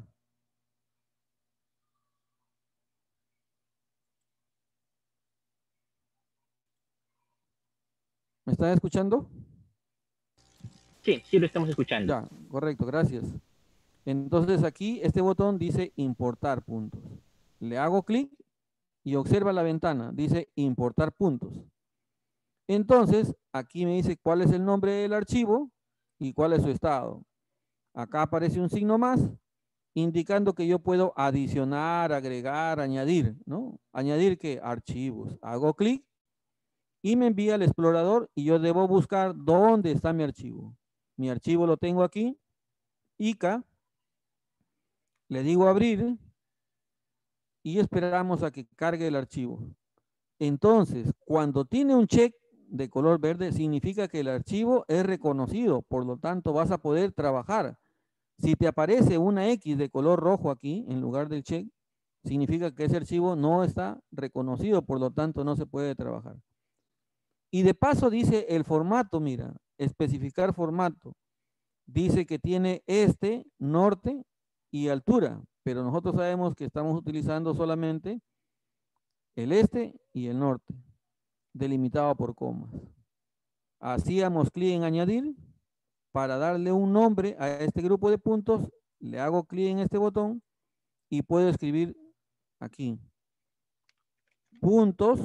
¿Me están escuchando? Sí, sí lo estamos escuchando. Ya, correcto, gracias. Entonces aquí este botón dice importar puntos. Le hago clic y observa la ventana, dice importar puntos. Entonces aquí me dice cuál es el nombre del archivo y cuál es su estado. Acá aparece un signo más indicando que yo puedo adicionar, agregar, añadir, ¿no? Añadir que archivos. Hago clic y me envía al explorador y yo debo buscar dónde está mi archivo. Mi archivo lo tengo aquí, Ica, le digo abrir y esperamos a que cargue el archivo. Entonces, cuando tiene un check de color verde, significa que el archivo es reconocido, por lo tanto vas a poder trabajar. Si te aparece una X de color rojo aquí, en lugar del check, significa que ese archivo no está reconocido, por lo tanto no se puede trabajar. Y de paso dice el formato, mira, especificar formato. Dice que tiene este, norte y altura, pero nosotros sabemos que estamos utilizando solamente el este y el norte, delimitado por comas. Hacíamos clic en añadir. Para darle un nombre a este grupo de puntos, le hago clic en este botón y puedo escribir aquí. Puntos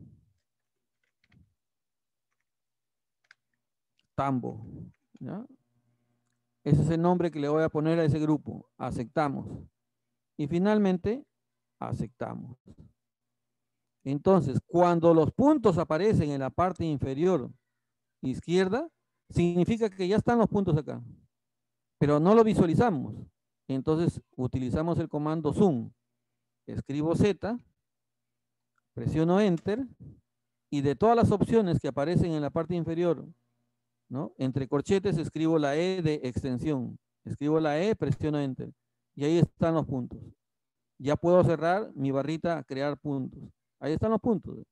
Tambo. ¿Ya? Ese es el nombre que le voy a poner a ese grupo. Aceptamos. Y finalmente, aceptamos. Entonces, cuando los puntos aparecen en la parte inferior izquierda, significa que ya están los puntos acá. Pero no lo visualizamos. Entonces, utilizamos el comando zoom. Escribo Z, presiono Enter, y de todas las opciones que aparecen en la parte inferior, ¿no? Entre corchetes escribo la E de extensión. Escribo la E, presiono Enter. Y ahí están los puntos. Ya puedo cerrar mi barrita, crear puntos. Ahí están los puntos.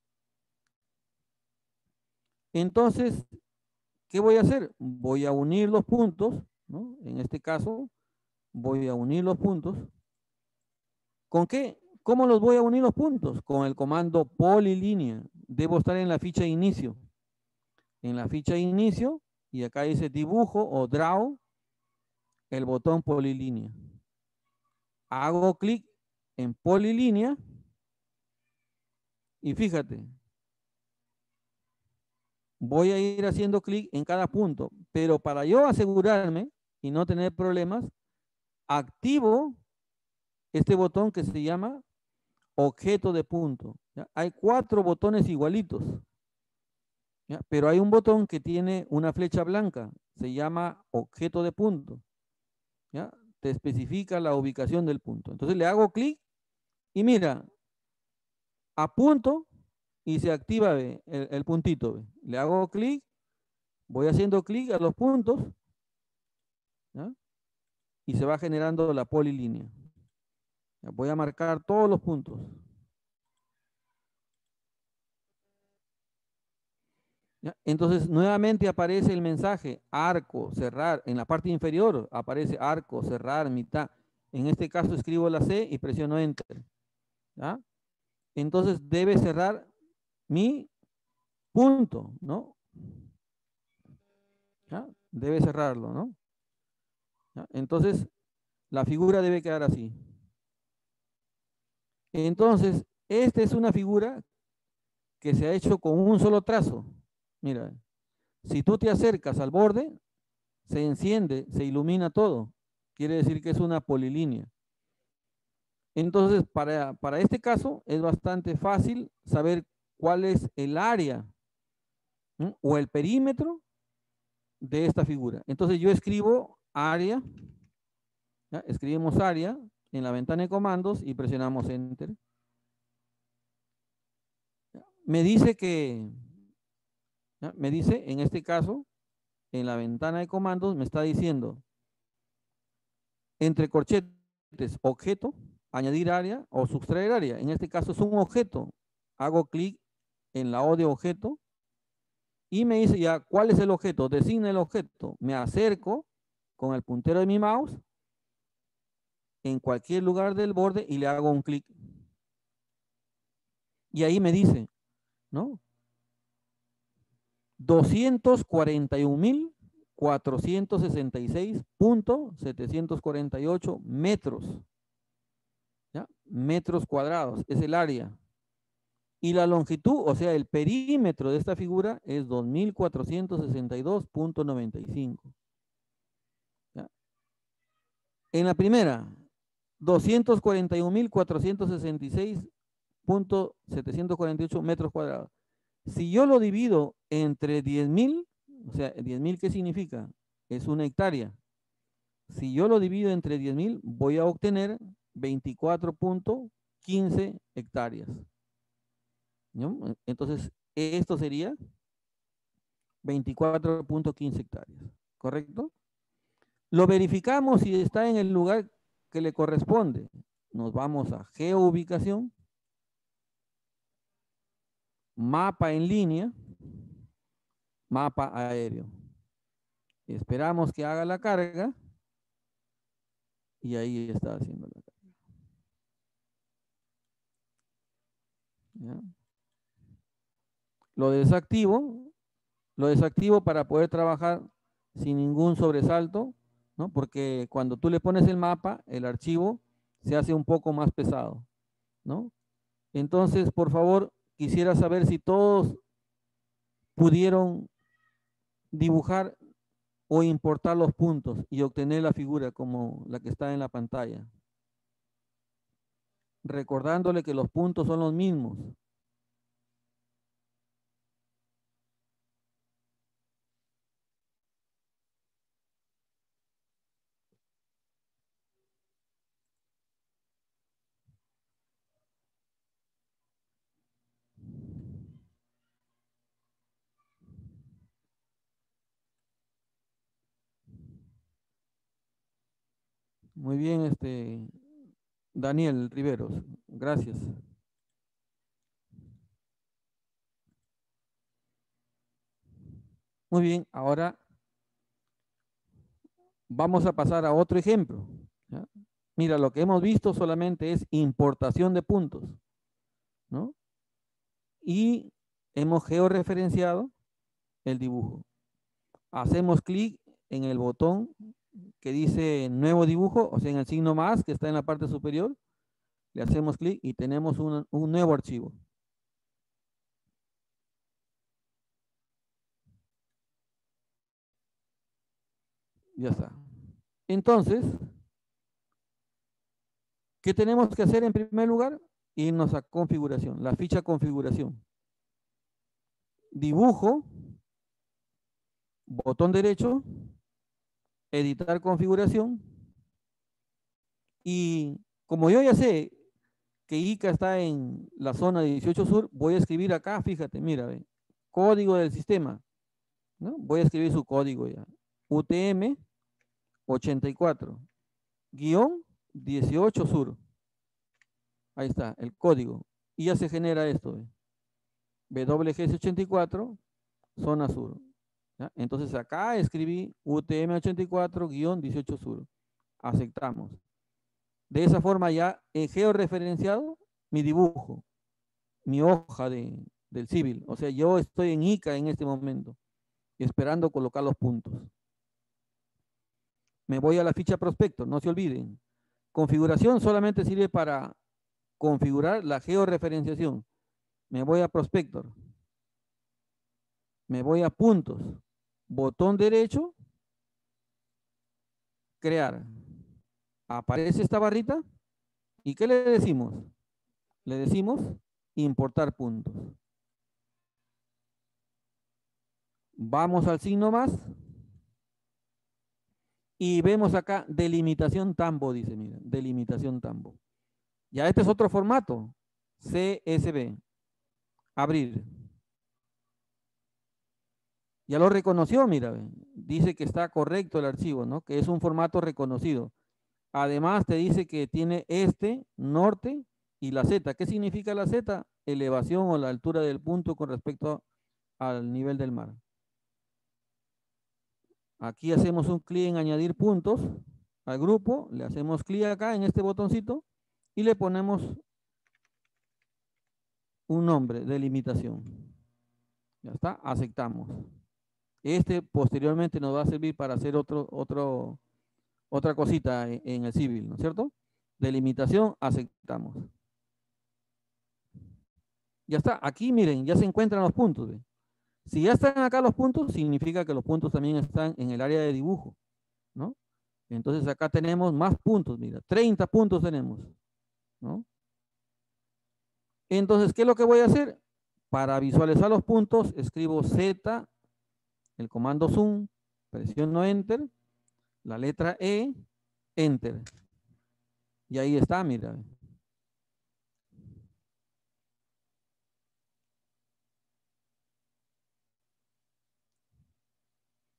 Entonces, ¿qué voy a hacer? Voy a unir los puntos, ¿no? En este caso, voy a unir los puntos. ¿Con qué? ¿Cómo los voy a unir los puntos? Con el comando polilínea. Debo estar en la ficha de inicio. En la ficha de inicio, y acá dice dibujo o draw, el botón polilínea. Hago clic en polilínea y fíjate, voy a ir haciendo clic en cada punto, pero para yo asegurarme y no tener problemas, activo este botón que se llama objeto de punto. ¿Ya? Hay cuatro botones igualitos, ¿ya? Pero hay un botón que tiene una flecha blanca, se llama objeto de punto. ¿Ya? Te especifica la ubicación del punto. Entonces le hago clic y mira, apunto y se activa ¿ve? El, el puntito. ¿ve? Le hago clic, voy haciendo clic a los puntos, ¿ya? Y se va generando la polilínea. ¿Ya? Voy a marcar todos los puntos. ¿Ya? Entonces nuevamente aparece el mensaje arco, cerrar. En la parte inferior aparece arco, cerrar, mitad. En este caso escribo la C y presiono Enter. ¿Ya? Entonces debe cerrar mi punto, ¿no? ¿Ya? Debe cerrarlo, ¿no? ¿Ya? Entonces la figura debe quedar así. Entonces, esta es una figura que se ha hecho con un solo trazo. Mira, si tú te acercas al borde, se enciende, se ilumina todo. Quiere decir que es una polilínea. Entonces, para, para este caso, es bastante fácil saber cuál es el área, ¿sí? O el perímetro de esta figura. Entonces, yo escribo área, ¿ya? Escribimos área en la ventana de comandos y presionamos Enter. Me dice que, ¿ya? Me dice, en este caso, en la ventana de comandos, me está diciendo, entre corchetes, objeto, añadir área o sustraer área. En este caso es un objeto. Hago clic en la O de objeto y me dice ya, ¿cuál es el objeto? Designa el objeto. Me acerco con el puntero de mi mouse en cualquier lugar del borde y le hago un clic. Y ahí me dice, ¿no? doscientos cuarenta y un mil cuatrocientos sesenta y seis punto setecientos cuarenta y ocho metros. ¿Ya? Metros cuadrados, es el área. Y la longitud, o sea, el perímetro de esta figura es dos mil cuatrocientos sesenta y dos punto noventa y cinco. ¿Ya? En la primera, doscientos cuarenta y un mil cuatrocientos sesenta y seis punto setecientos cuarenta y ocho metros cuadrados. Si yo lo divido entre diez mil, o sea, diez mil, ¿qué significa? Es una hectárea. Si yo lo divido entre diez mil, voy a obtener veinticuatro punto quince hectáreas. ¿No? Entonces, esto sería veinticuatro punto quince hectáreas, ¿correcto? Lo verificamos si está en el lugar que le corresponde. nos vamos a geoubicación, mapa en línea, mapa aéreo. Esperamos que haga la carga y ahí está haciendo la carga. ¿Ya? Lo desactivo, lo desactivo para poder trabajar sin ningún sobresalto, ¿no? Porque cuando tú le pones el mapa, el archivo se hace un poco más pesado, ¿no? Entonces, por favor, quisiera saber si todos pudieron dibujar o importar los puntos y obtener la figura como la que está en la pantalla. Recordándole que los puntos son los mismos. Muy bien, este Daniel Riveros, gracias. Muy bien, ahora vamos a pasar a otro ejemplo. ¿Ya? Mira, lo que hemos visto solamente es importación de puntos, ¿no? Y hemos georreferenciado el dibujo. Hacemos clic en el botón que dice nuevo dibujo, o sea, en el signo más que está en la parte superior. Le hacemos clic y tenemos un, un nuevo archivo. Ya está. Entonces, ¿qué tenemos que hacer en primer lugar? Irnos a configuración, la ficha configuración. Dibujo, botón derecho, editar configuración. Y como yo ya sé que Ica está en la zona dieciocho sur, voy a escribir acá, fíjate, mira, ve, código del sistema, ¿no? Voy a escribir su código ya. U T M ochenta y cuatro, guión dieciocho sur. Ahí está, el código. Y ya se genera esto, ve. W G S ochenta y cuatro, zona sur. ¿Ya? Entonces acá escribí U T M ochenta y cuatro guión dieciocho sur. Aceptamos. De esa forma ya he georreferenciado mi dibujo, mi hoja de, del civil. O sea, yo estoy en Ica en este momento, esperando colocar los puntos. Me voy a la ficha prospecto, no se olviden. Configuración solamente sirve para configurar la georreferenciación. Me voy a prospector. Me voy a puntos. Botón derecho, crear. Aparece esta barrita. ¿Y qué le decimos? Le decimos importar puntos. Vamos al signo más. Y vemos acá delimitación tambo, dice, mira, delimitación tambo. Ya este es otro formato. C S V. Abrir. Ya lo reconoció, mira, dice que está correcto el archivo, ¿no? Que es un formato reconocido. Además te dice que tiene este, norte y la Z. ¿Qué significa la Z? Elevación o la altura del punto con respecto al nivel del mar. Aquí hacemos un clic en añadir puntos al grupo, le hacemos clic acá en este botoncito y le ponemos un nombre, delimitación. Ya está, aceptamos. Este posteriormente nos va a servir para hacer otro, otro, otra cosita en, en el civil, ¿no es cierto? Delimitación, aceptamos. Ya está, aquí miren, ya se encuentran los puntos. ¿Ve? Si ya están acá los puntos, significa que los puntos también están en el área de dibujo, ¿no? Entonces acá tenemos más puntos, mira, treinta puntos tenemos, ¿no? Entonces, ¿qué es lo que voy a hacer? Para visualizar los puntos, escribo Z, el comando zoom, presiono Enter, la letra E, Enter. Y ahí está, mira.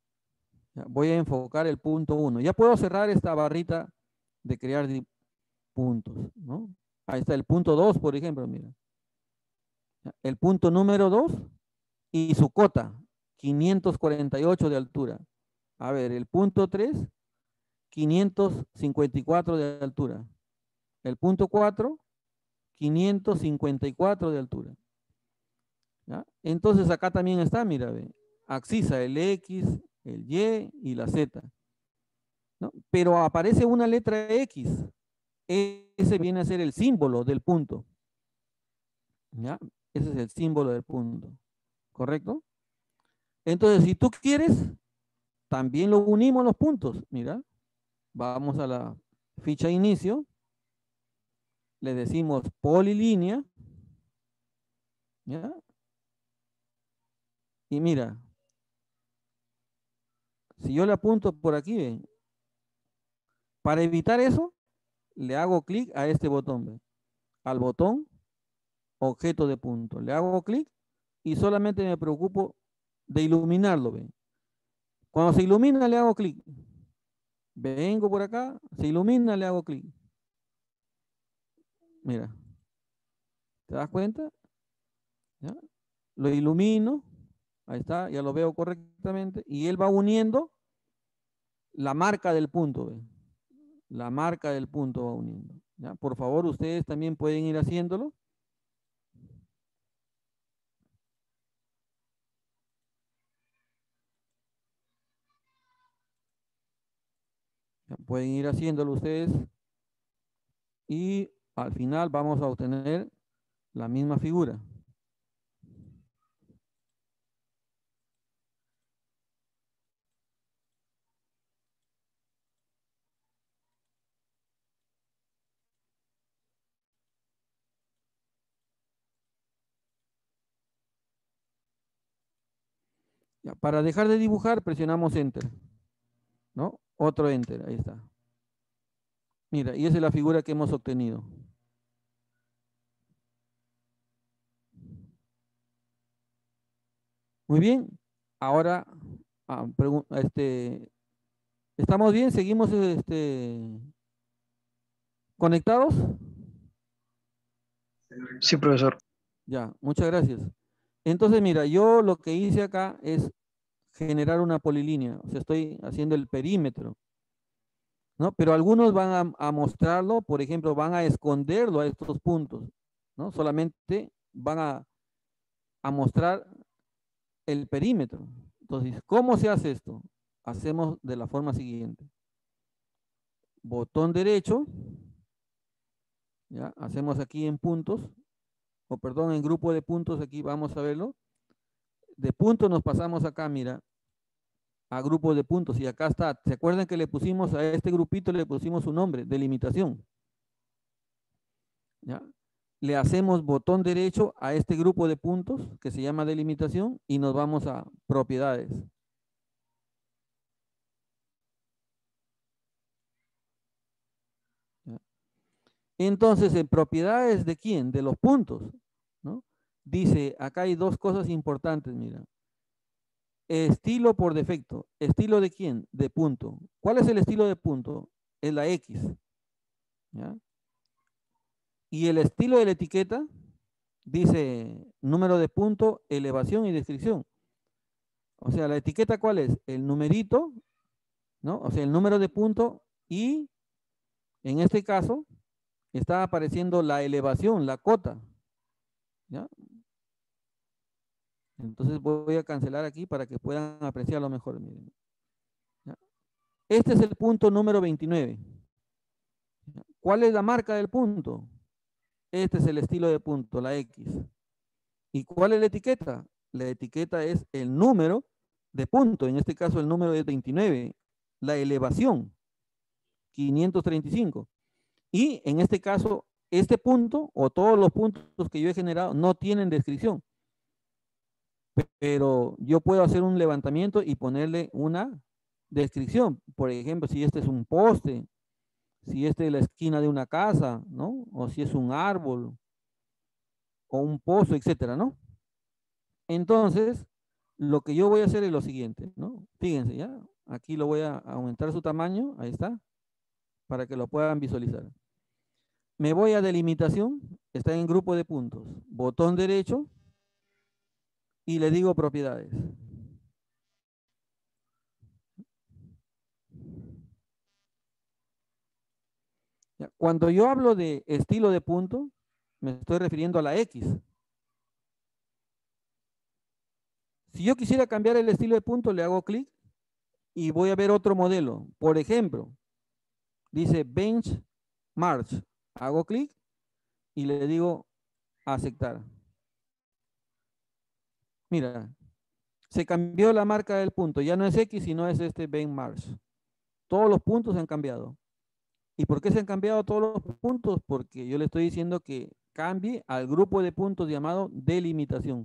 Ya, voy a enfocar el punto uno. Ya puedo cerrar esta barrita de crear puntos, ¿no? Ahí está el punto dos, por ejemplo, mira. El punto número dos y su cota, quinientos cuarenta y ocho de altura. A ver, el punto tres, quinientos cincuenta y cuatro de altura. El punto cuatro, quinientos cincuenta y cuatro de altura. ¿Ya? Entonces acá también está, mira, ve, axisa, el X, el Y y la Z, ¿no? Pero aparece una letra X. Ese viene a ser el símbolo del punto. ¿Ya? Ese es el símbolo del punto. ¿Correcto? Entonces, si tú quieres, también lo unimos los puntos. Mira, vamos a la ficha inicio. Le decimos polilínea. ¿Ya? Y mira, si yo le apunto por aquí, ven, para evitar eso, le hago clic a este botón, ven, al botón objeto de punto. Le hago clic y solamente me preocupo de iluminarlo, ven. Cuando se ilumina, le hago clic. Vengo por acá, se ilumina, le hago clic. Mira, ¿te das cuenta? ¿Ya? Lo ilumino, ahí está, ya lo veo correctamente, y él va uniendo la marca del punto, ¿ve? La marca del punto va uniendo. ¿Ya? Por favor, ustedes también pueden ir haciéndolo. Ya, pueden ir haciéndolo ustedes y al final vamos a obtener la misma figura. Ya, para dejar de dibujar, presionamos Enter, ¿no? Otro Enter, ahí está. Mira, y esa es la figura que hemos obtenido. Muy bien, ahora, ah, este, ¿estamos bien? ¿Seguimos este, conectados? Sí, profesor. Ya, muchas gracias. Entonces, mira, yo lo que hice acá es generar una polilínea, o sea, estoy haciendo el perímetro, ¿no? Pero algunos van a, a mostrarlo, por ejemplo, van a esconderlo a estos puntos, ¿no? Solamente van a, a mostrar el perímetro. Entonces, ¿cómo se hace esto? Hacemos de la forma siguiente. Botón derecho, ¿ya? Hacemos aquí en puntos, o perdón, en grupo de puntos, aquí vamos a verlo. De puntos nos pasamos acá, mira, a grupo de puntos, y acá está. ¿Se acuerdan que le pusimos a este grupito, le pusimos su nombre, delimitación? ¿Ya? Le hacemos botón derecho a este grupo de puntos que se llama delimitación y nos vamos a propiedades. ¿Ya? Entonces, en propiedades de quién? De los puntos, ¿no? Dice, acá hay dos cosas importantes, mira. Estilo por defecto. ¿Estilo de quién? De punto. ¿Cuál es el estilo de punto? Es la X. ¿Ya? Y el estilo de la etiqueta dice número de punto, elevación y descripción. O sea, la etiqueta ¿cuál es? El numerito, ¿no? O sea, el número de punto y en este caso está apareciendo la elevación, la cota. ¿Ya? Entonces voy a cancelar aquí para que puedan apreciarlo mejor. Miren. ¿Ya? Este es el punto número veintinueve. ¿Ya? ¿Cuál es la marca del punto? Este es el estilo de punto, la X. ¿Y cuál es la etiqueta? La etiqueta es el número de punto, en este caso el número es veintinueve, la elevación, quinientos treinta y cinco. Y en este caso, este punto o todos los puntos que yo he generado no tienen descripción. Pero yo puedo hacer un levantamiento y ponerle una descripción. Por ejemplo, si este es un poste, si este es la esquina de una casa, ¿no? O si es un árbol o un pozo, etcétera, ¿no? Entonces, lo que yo voy a hacer es lo siguiente, ¿no? Fíjense, ya, aquí lo voy a aumentar su tamaño, ahí está, para que lo puedan visualizar. Me voy a delimitación, está en grupo de puntos. Botón derecho y le digo propiedades. Ya, cuando yo hablo de estilo de punto, me estoy refiriendo a la X. Si yo quisiera cambiar el estilo de punto, le hago clic y voy a ver otro modelo. Por ejemplo, dice Bench March. Hago clic y le digo aceptar. Mira, se cambió la marca del punto. Ya no es X, sino es este Bench March. Todos los puntos se han cambiado. ¿Y por qué se han cambiado todos los puntos? Porque yo le estoy diciendo que cambie al grupo de puntos llamado delimitación.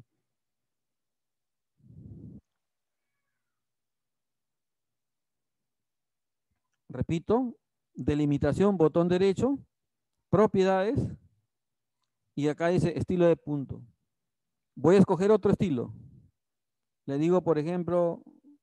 Repito, delimitación, botón derecho, propiedades, y acá dice estilo de punto. Voy a escoger otro estilo. Le digo, por ejemplo,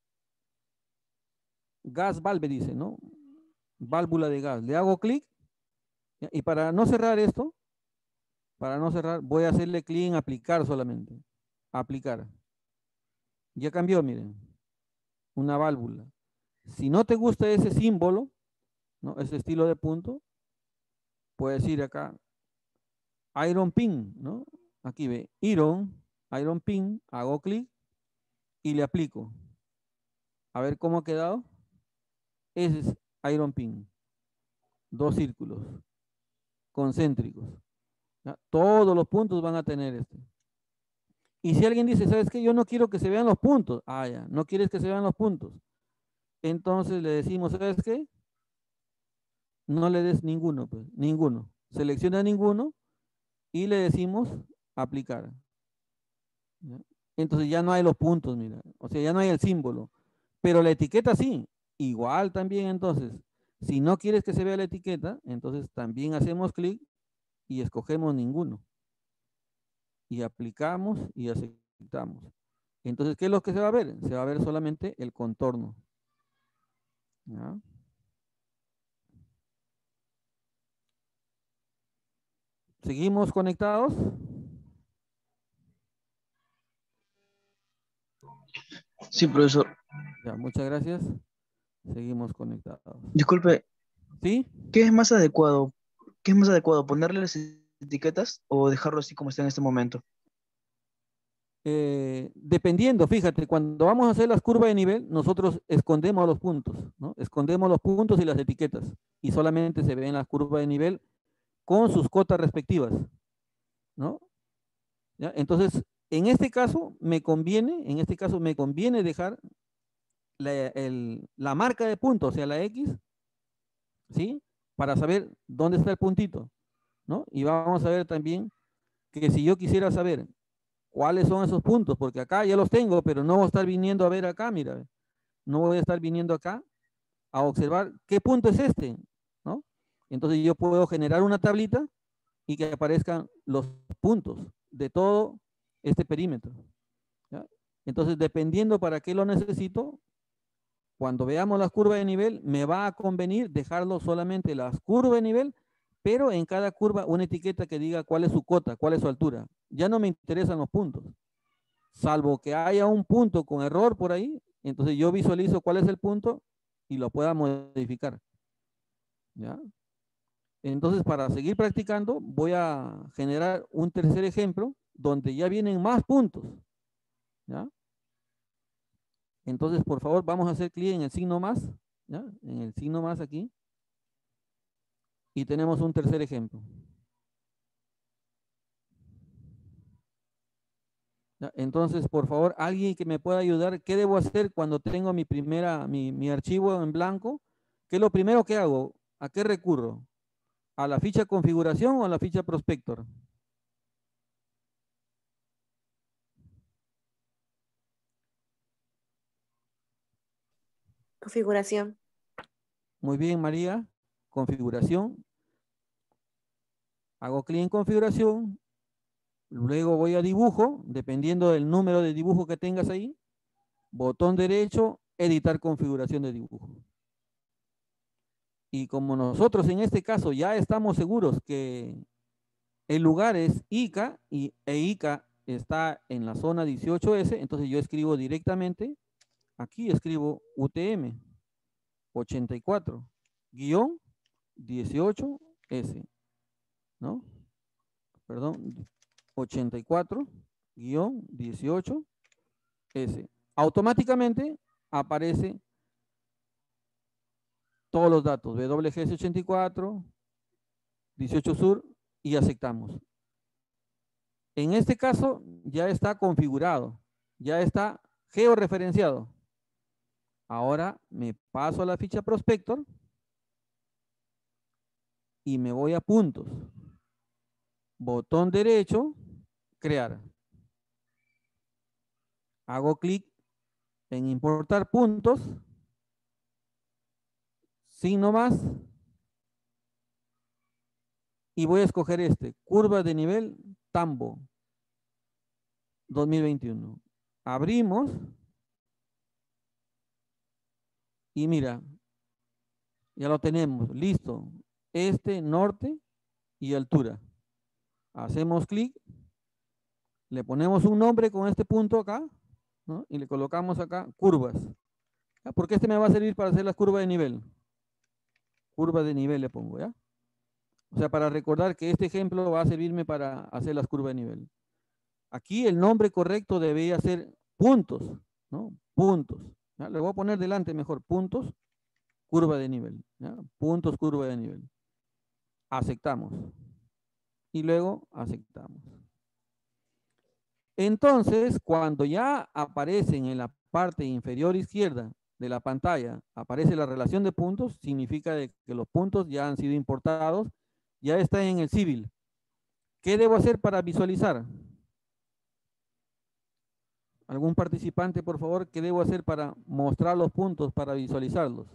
gas valve, dice, ¿no? Válvula de gas. Le hago clic, y para no cerrar esto, para no cerrar, voy a hacerle clic en aplicar solamente. Aplicar. Ya cambió, miren. Una válvula. Si no te gusta ese símbolo, ¿no? Ese estilo de punto, puedes ir acá, Iron Pin, ¿no? Aquí ve, Iron, Iron Pin, hago clic y le aplico. A ver cómo ha quedado. Ese es Iron Pin. Dos círculos concéntricos. ¿Ya? Todos los puntos van a tener este. Y si alguien dice, ¿sabes qué? Yo no quiero que se vean los puntos. Ah, ya, no quieres que se vean los puntos. Entonces le decimos, ¿sabes qué? No le des ninguno, pues, ninguno. Selecciona ninguno y le decimos aplicar. ¿Ya? Entonces ya no hay los puntos, mira. O sea, ya no hay el símbolo. Pero la etiqueta sí. Igual también entonces. Si no quieres que se vea la etiqueta, entonces también hacemos clic y escogemos ninguno. Y aplicamos y aceptamos. Entonces, ¿qué es lo que se va a ver? Se va a ver solamente el contorno. ¿Ya? ¿Seguimos conectados? Sí, profesor. Ya, muchas gracias. Seguimos conectados. Disculpe, ¿Sí? ¿qué es más adecuado? ¿Qué es más adecuado? ¿Ponerle las etiquetas o dejarlo así como está en este momento? Eh, dependiendo, fíjate, cuando vamos a hacer las curvas de nivel, nosotros escondemos los puntos, ¿no? Escondemos los puntos y las etiquetas. Y solamente se ven las curvas de nivel con sus cotas respectivas, ¿no? ¿Ya? Entonces, en este caso me conviene, en este caso me conviene dejar la, el, la marca de punto, o sea, la X, ¿sí? Para saber dónde está el puntito, ¿no? Y vamos a ver también que si yo quisiera saber cuáles son esos puntos, porque acá ya los tengo, pero no voy a estar viniendo a ver acá, mira, no voy a estar viniendo acá a observar qué punto es este, ¿no? Entonces yo puedo generar una tablita y que aparezcan los puntos de todo este perímetro, ¿ya? Entonces, dependiendo para qué lo necesito, cuando veamos las curvas de nivel, me va a convenir dejarlo solamente las curvas de nivel, pero en cada curva una etiqueta que diga cuál es su cota, cuál es su altura. Ya no me interesan los puntos, salvo que haya un punto con error por ahí, entonces yo visualizo cuál es el punto y lo pueda modificar, ¿ya? Entonces, para seguir practicando, voy a generar un tercer ejemplo donde ya vienen más puntos, ¿ya? Entonces, por favor, vamos a hacer clic en el signo más, ¿ya? En el signo más aquí. Y tenemos un tercer ejemplo. ¿Ya? Entonces, por favor, alguien que me pueda ayudar, ¿qué debo hacer cuando tengo mi primera, mi, mi archivo en blanco? ¿Qué es lo primero que hago? ¿A qué recurro? ¿A la ficha configuración o a la ficha prospector? Configuración. Muy bien, María. Configuración. Hago clic en configuración. Luego voy a dibujo, dependiendo del número de dibujo que tengas ahí. Botón derecho, editar configuración de dibujo. Y como nosotros en este caso ya estamos seguros que el lugar es Ica y e Ica está en la zona dieciocho ese, entonces yo escribo directamente, aquí escribo U T M ochenta y cuatro guión dieciocho ese, ¿no? Perdón, ochenta y cuatro guión dieciocho ese. Automáticamente aparece todos los datos, W G S ochenta y cuatro, dieciocho Sur, y aceptamos. En este caso ya está configurado, ya está georreferenciado. Ahora me paso a la ficha Prospector y me voy a puntos. Botón derecho, crear. Hago clic en importar puntos, signo más, y voy a escoger este, curva de nivel Tambo dos mil veintiuno. Abrimos y mira, ya lo tenemos, listo. Este, norte y altura. Hacemos clic, le ponemos un nombre con este punto acá, ¿no? Y le colocamos acá curvas. ¿Ya? Porque este me va a servir para hacer las curvas de nivel. Curva de nivel le pongo, ¿ya? O sea, para recordar que este ejemplo va a servirme para hacer las curvas de nivel. Aquí el nombre correcto debería ser puntos, ¿no? Puntos. ¿Ya? Le voy a poner delante mejor, puntos, curva de nivel. ¿Ya? Puntos, curva de nivel. Aceptamos. Y luego aceptamos. Entonces, cuando ya aparecen en la parte inferior izquierda de la pantalla, aparece la relación de puntos, significa de que los puntos ya han sido importados, ya están en el civil. ¿Qué debo hacer para visualizar? ¿Algún participante, por favor, qué debo hacer para mostrar los puntos, para visualizarlos?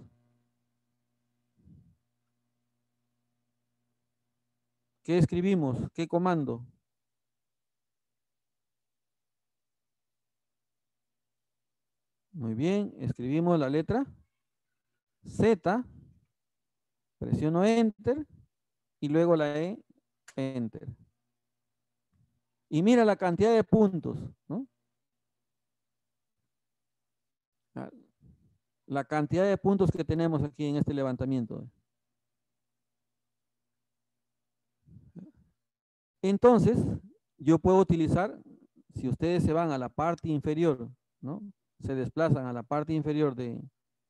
¿Qué escribimos? ¿Qué comando? Muy bien, escribimos la letra Z, presiono Enter y luego la E, Enter. Y mira la cantidad de puntos, ¿no? La cantidad de puntos que tenemos aquí en este levantamiento. Entonces, yo puedo utilizar, si ustedes se van a la parte inferior, ¿no? Se desplazan a la parte inferior de,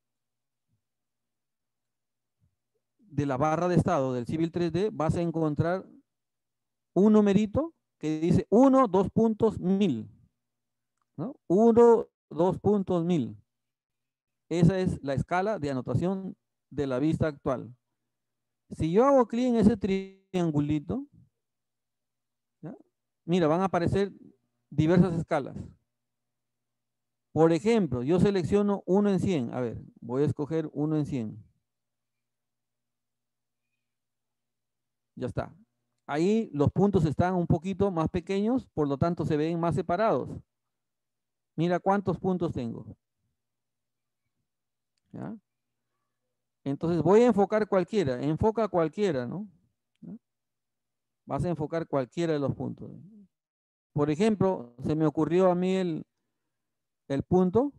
de la barra de estado del Civil tres D, vas a encontrar un numerito que dice uno, dos puntos, mil. ¿No? uno, dos puntos, mil. Esa es la escala de anotación de la vista actual. Si yo hago clic en ese triangulito, ¿ya? Mira, van a aparecer diversas escalas. Por ejemplo, yo selecciono uno en cien. A ver, voy a escoger uno en cien. Ya está. Ahí los puntos están un poquito más pequeños, por lo tanto se ven más separados. Mira cuántos puntos tengo. ¿Ya? Entonces voy a enfocar cualquiera. Enfoca cualquiera, ¿no? ¿Ya? Vas a enfocar cualquiera de los puntos. Por ejemplo, se me ocurrió a mí el, el punto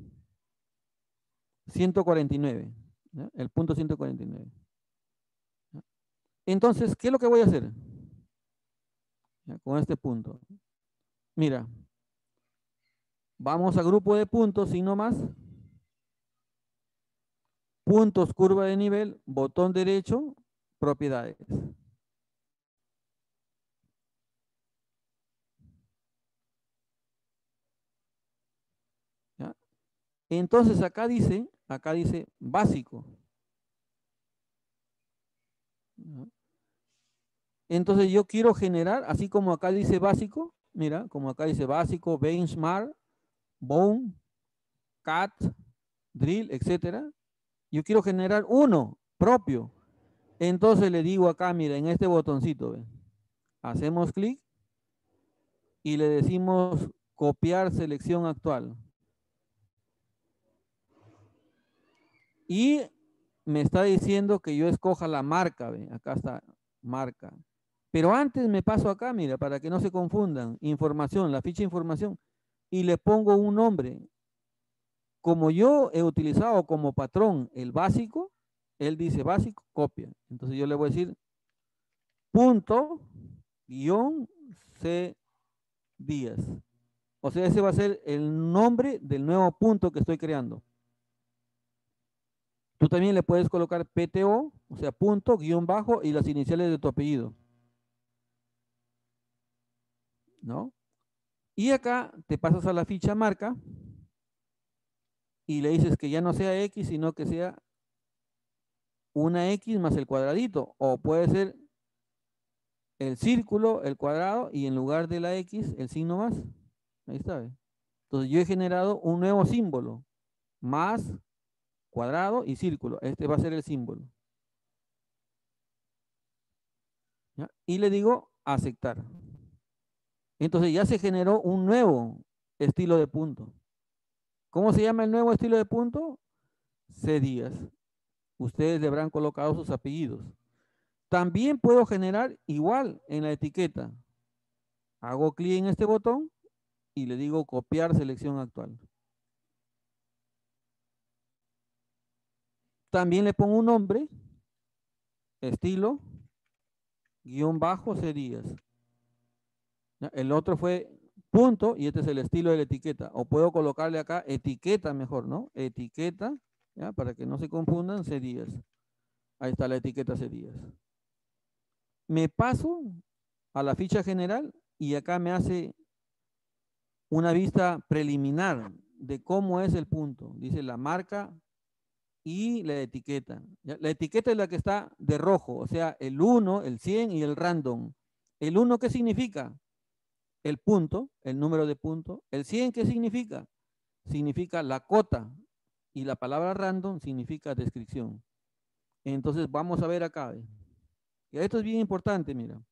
ciento cuarenta y nueve. ¿Ya? El punto ciento cuarenta y nueve. ¿Ya? Entonces, ¿qué es lo que voy a hacer? ¿Ya? Con este punto. Mira, vamos a grupo de puntos, signo más. Puntos, curva de nivel, botón derecho, propiedades. ¿Ya? Entonces acá dice, acá dice básico. ¿Ya? Entonces yo quiero generar, así como acá dice básico, mira, como acá dice básico, benchmark, bone, cat, drill, etcétera. Yo quiero generar uno propio. Entonces le digo acá, mira, en este botoncito, ¿ve? Hacemos clic y le decimos copiar selección actual. Y me está diciendo que yo escoja la marca, ¿ve? Acá está, marca. Pero antes me paso acá, mira, para que no se confundan, información, la ficha de información, y le pongo un nombre. Como yo he utilizado como patrón el básico, él dice básico, copia. Entonces yo le voy a decir punto, guión, C Díaz. O sea, ese va a ser el nombre del nuevo punto que estoy creando. Tú también le puedes colocar P T O, o sea, punto, guión bajo y las iniciales de tu apellido. ¿No? Y acá te pasas a la ficha marca y le dices que ya no sea X, sino que sea una X más el cuadradito. O puede ser el círculo, el cuadrado y en lugar de la X, el signo más. Ahí está. ¿Ve? Entonces yo he generado un nuevo símbolo. Más, cuadrado y círculo. Este va a ser el símbolo. ¿Ya? Y le digo aceptar. Entonces ya se generó un nuevo estilo de punto. ¿Cómo se llama el nuevo estilo de punto? C Díaz. Ustedes le habrán colocado sus apellidos. También puedo generar igual en la etiqueta. Hago clic en este botón y le digo copiar selección actual. También le pongo un nombre, estilo, guión bajo, C Díaz. El otro fue punto y este es el estilo de la etiqueta. O puedo colocarle acá etiqueta mejor, ¿no? Etiqueta, ¿ya? Para que no se confundan, C Díaz. Ahí está la etiqueta C Díaz. Me paso a la ficha general y acá me hace una vista preliminar de cómo es el punto. Dice la marca y la etiqueta. ¿Ya? La etiqueta es la que está de rojo, o sea, el uno, el cien y el random. ¿El uno qué significa? El punto, el número de punto. ¿El cien qué significa? Significa la cota y la palabra random significa descripción. Entonces vamos a ver acá. ¿eh? Y esto es bien importante, mira.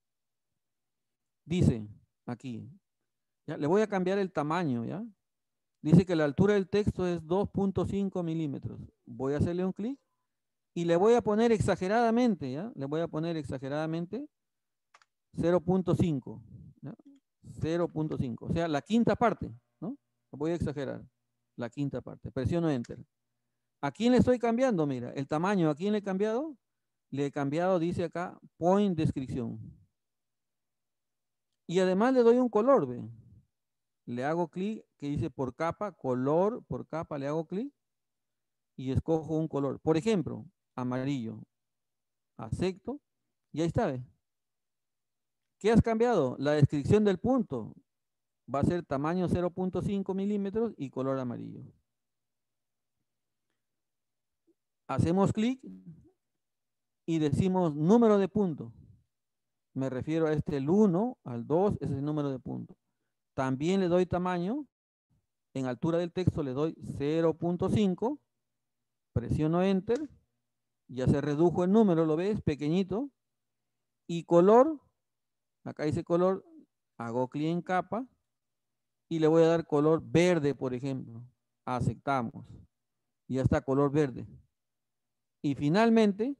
Dice aquí, ¿ya? Le voy a cambiar el tamaño, ¿ya? Dice que la altura del texto es dos punto cinco milímetros. Voy a hacerle un clic y le voy a poner exageradamente, ¿ya? Le voy a poner exageradamente cero punto cinco, ¿ya? cero punto cinco, o sea, la quinta parte, ¿no? Voy a exagerar, la quinta parte. Presiono Enter. ¿A quién le estoy cambiando? Mira, el tamaño, ¿a quién le he cambiado? Le he cambiado, dice acá, point descripción. Y además le doy un color, ¿ve? Le hago clic, que dice por capa, color, por capa, le hago clic y escojo un color. Por ejemplo, amarillo. Acepto y ahí está, ¿ve? ¿Qué has cambiado? La descripción del punto. Va a ser tamaño cero punto cinco milímetros y color amarillo. Hacemos clic y decimos número de punto. Me refiero a este, el uno, al dos, ese es el número de punto. También le doy tamaño. En altura del texto le doy cero punto cinco. Presiono Enter. Ya se redujo el número, ¿lo ves? Pequeñito. Y color, acá dice color, hago clic en capa y le voy a dar color verde, por ejemplo. Aceptamos. Ya está color verde. Y finalmente,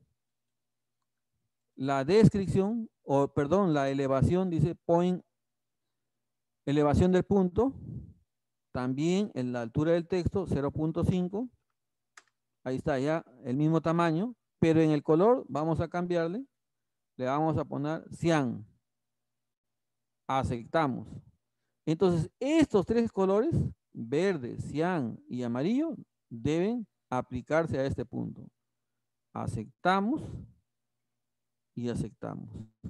la descripción, o perdón, la elevación, dice point, elevación del punto, también en la altura del texto, cero punto cinco. Ahí está ya el mismo tamaño, pero en el color vamos a cambiarle, le vamos a poner cian. Aceptamos. Entonces, estos tres colores, verde, cian y amarillo, deben aplicarse a este punto. Aceptamos y aceptamos.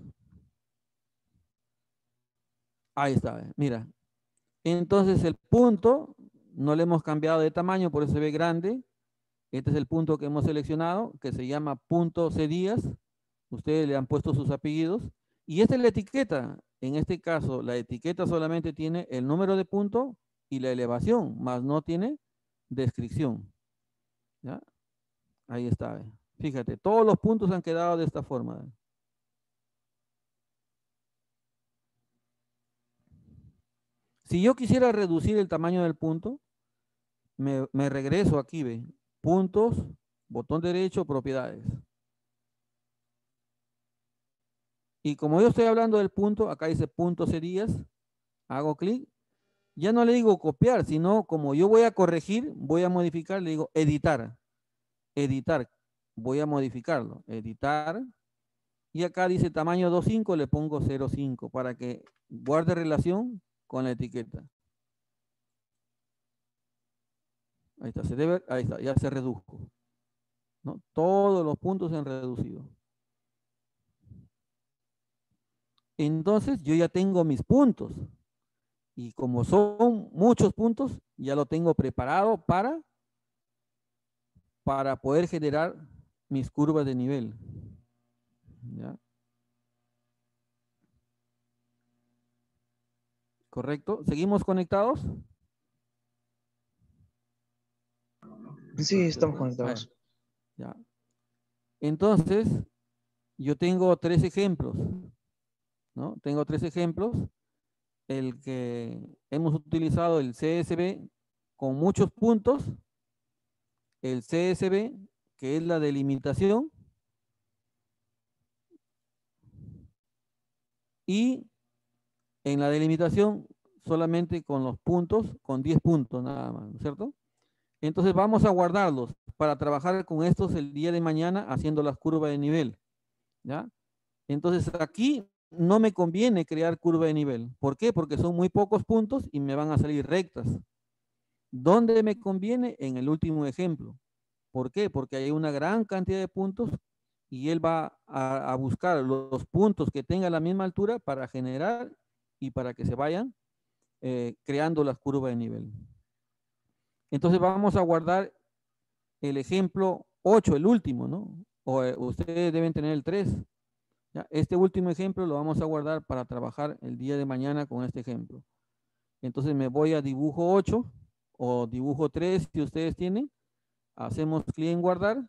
Ahí está, mira. Entonces el punto, no le hemos cambiado de tamaño, por eso se ve grande. Este es el punto que hemos seleccionado, que se llama punto C Díaz. Ustedes le han puesto sus apellidos. Y esta es la etiqueta. En este caso, la etiqueta solamente tiene el número de punto y la elevación, más no tiene descripción. ¿Ya? Ahí está. Fíjate, todos los puntos han quedado de esta forma. Si yo quisiera reducir el tamaño del punto, me, me regreso aquí, ve, puntos, botón derecho, propiedades. Y como yo estoy hablando del punto, acá dice punto serías, hago clic, ya no le digo copiar, sino como yo voy a corregir, voy a modificar, le digo editar, editar, voy a modificarlo, editar, y acá dice tamaño dos punto cinco, le pongo cero punto cinco para que guarde relación con la etiqueta. Ahí está, se debe, ahí está, ya se redujo, ¿no? Todos los puntos se han reducido. Entonces yo ya tengo mis puntos. Y como son muchos puntos, ya lo tengo preparado para, para poder generar mis curvas de nivel. ¿Ya? ¿Correcto? ¿Seguimos conectados? Sí, estamos Ah, conectados. ya. Entonces, yo tengo tres ejemplos, ¿no? Tengo tres ejemplos. El que hemos utilizado el C S V con muchos puntos, el C S V, que es la delimitación, y en la delimitación solamente con los puntos, con diez puntos nada más, ¿no es cierto? Entonces vamos a guardarlos para trabajar con estos el día de mañana haciendo las curvas de nivel, ¿ya? Entonces aquí no me conviene crear curva de nivel. ¿Por qué? Porque son muy pocos puntos y me van a salir rectas. ¿Dónde me conviene? En el último ejemplo. ¿Por qué? Porque hay una gran cantidad de puntos y él va a, a buscar los puntos que tengan la misma altura para generar y para que se vayan eh, creando las curvas de nivel. Entonces vamos a guardar el ejemplo ocho, el último, ¿no? O eh, ustedes deben tener el tres. ¿Ya? Este último ejemplo lo vamos a guardar para trabajar el día de mañana con este ejemplo. Entonces me voy a dibujo ocho o dibujo tres si ustedes tienen. Hacemos clic en guardar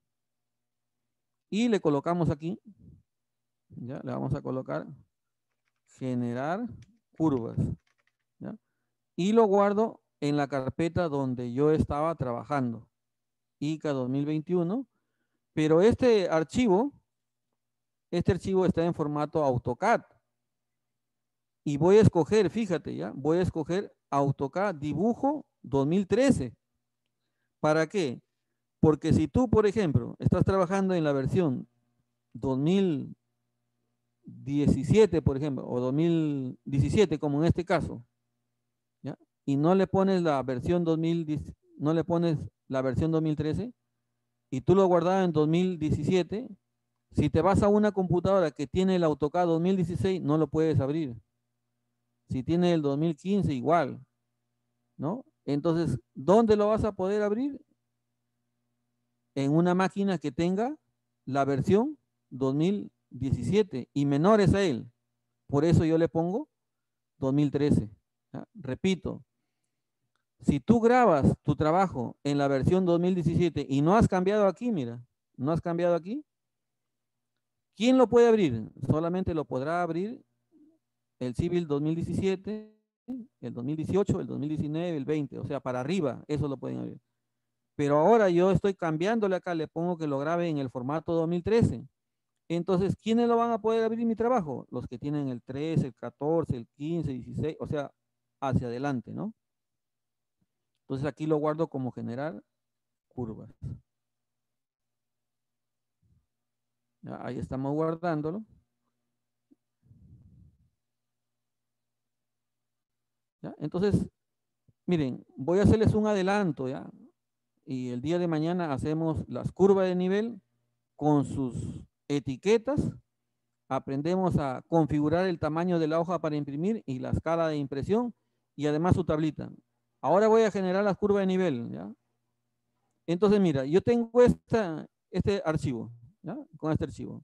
y le colocamos aquí. Ya, le vamos a colocar generar curvas. ¿Ya? Y lo guardo en la carpeta donde yo estaba trabajando. I C A dos mil veintiuno. Pero este archivo, este archivo está en formato AutoCAD. Y voy a escoger, fíjate ya, voy a escoger AutoCAD dibujo dos mil trece. ¿Para qué? Porque si tú, por ejemplo, estás trabajando en la versión dos mil diecisiete, por ejemplo, o dos mil diecisiete, como en este caso, ¿ya? Y no le pones la versión dos mil diez, no le pones la versión dos mil trece, y tú lo guardabas en dos mil diecisiete, si te vas a una computadora que tiene el AutoCAD dos mil dieciséis, no lo puedes abrir. Si tiene el dos mil quince, igual, ¿no? Entonces, ¿dónde lo vas a poder abrir? En una máquina que tenga la versión dos mil diecisiete y menores a él. Por eso yo le pongo dos mil trece. ¿Ya? Repito, si tú grabas tu trabajo en la versión dos mil diecisiete y no has cambiado aquí, mira, no has cambiado aquí, ¿quién lo puede abrir? Solamente lo podrá abrir el Civil dos mil diecisiete, el dos mil dieciocho, el dos mil diecinueve, el veinte, o sea, para arriba, eso lo pueden abrir. Pero ahora yo estoy cambiándole acá, le pongo que lo grabe en el formato dos mil trece. Entonces, ¿quiénes lo van a poder abrir mi trabajo? Los que tienen el trece, el catorce, el quince, dieciséis, o sea, hacia adelante, ¿no? Entonces aquí lo guardo como generar curvas. Ya, ahí estamos guardándolo. ¿Ya? Entonces, miren, voy a hacerles un adelanto, ¿ya? Y el día de mañana hacemos las curvas de nivel con sus etiquetas. Aprendemos a configurar el tamaño de la hoja para imprimir y la escala de impresión y además su tablita. Ahora voy a generar las curvas de nivel, ¿ya? Entonces, mira, yo tengo esta, este archivo, ¿ya? Con este archivo.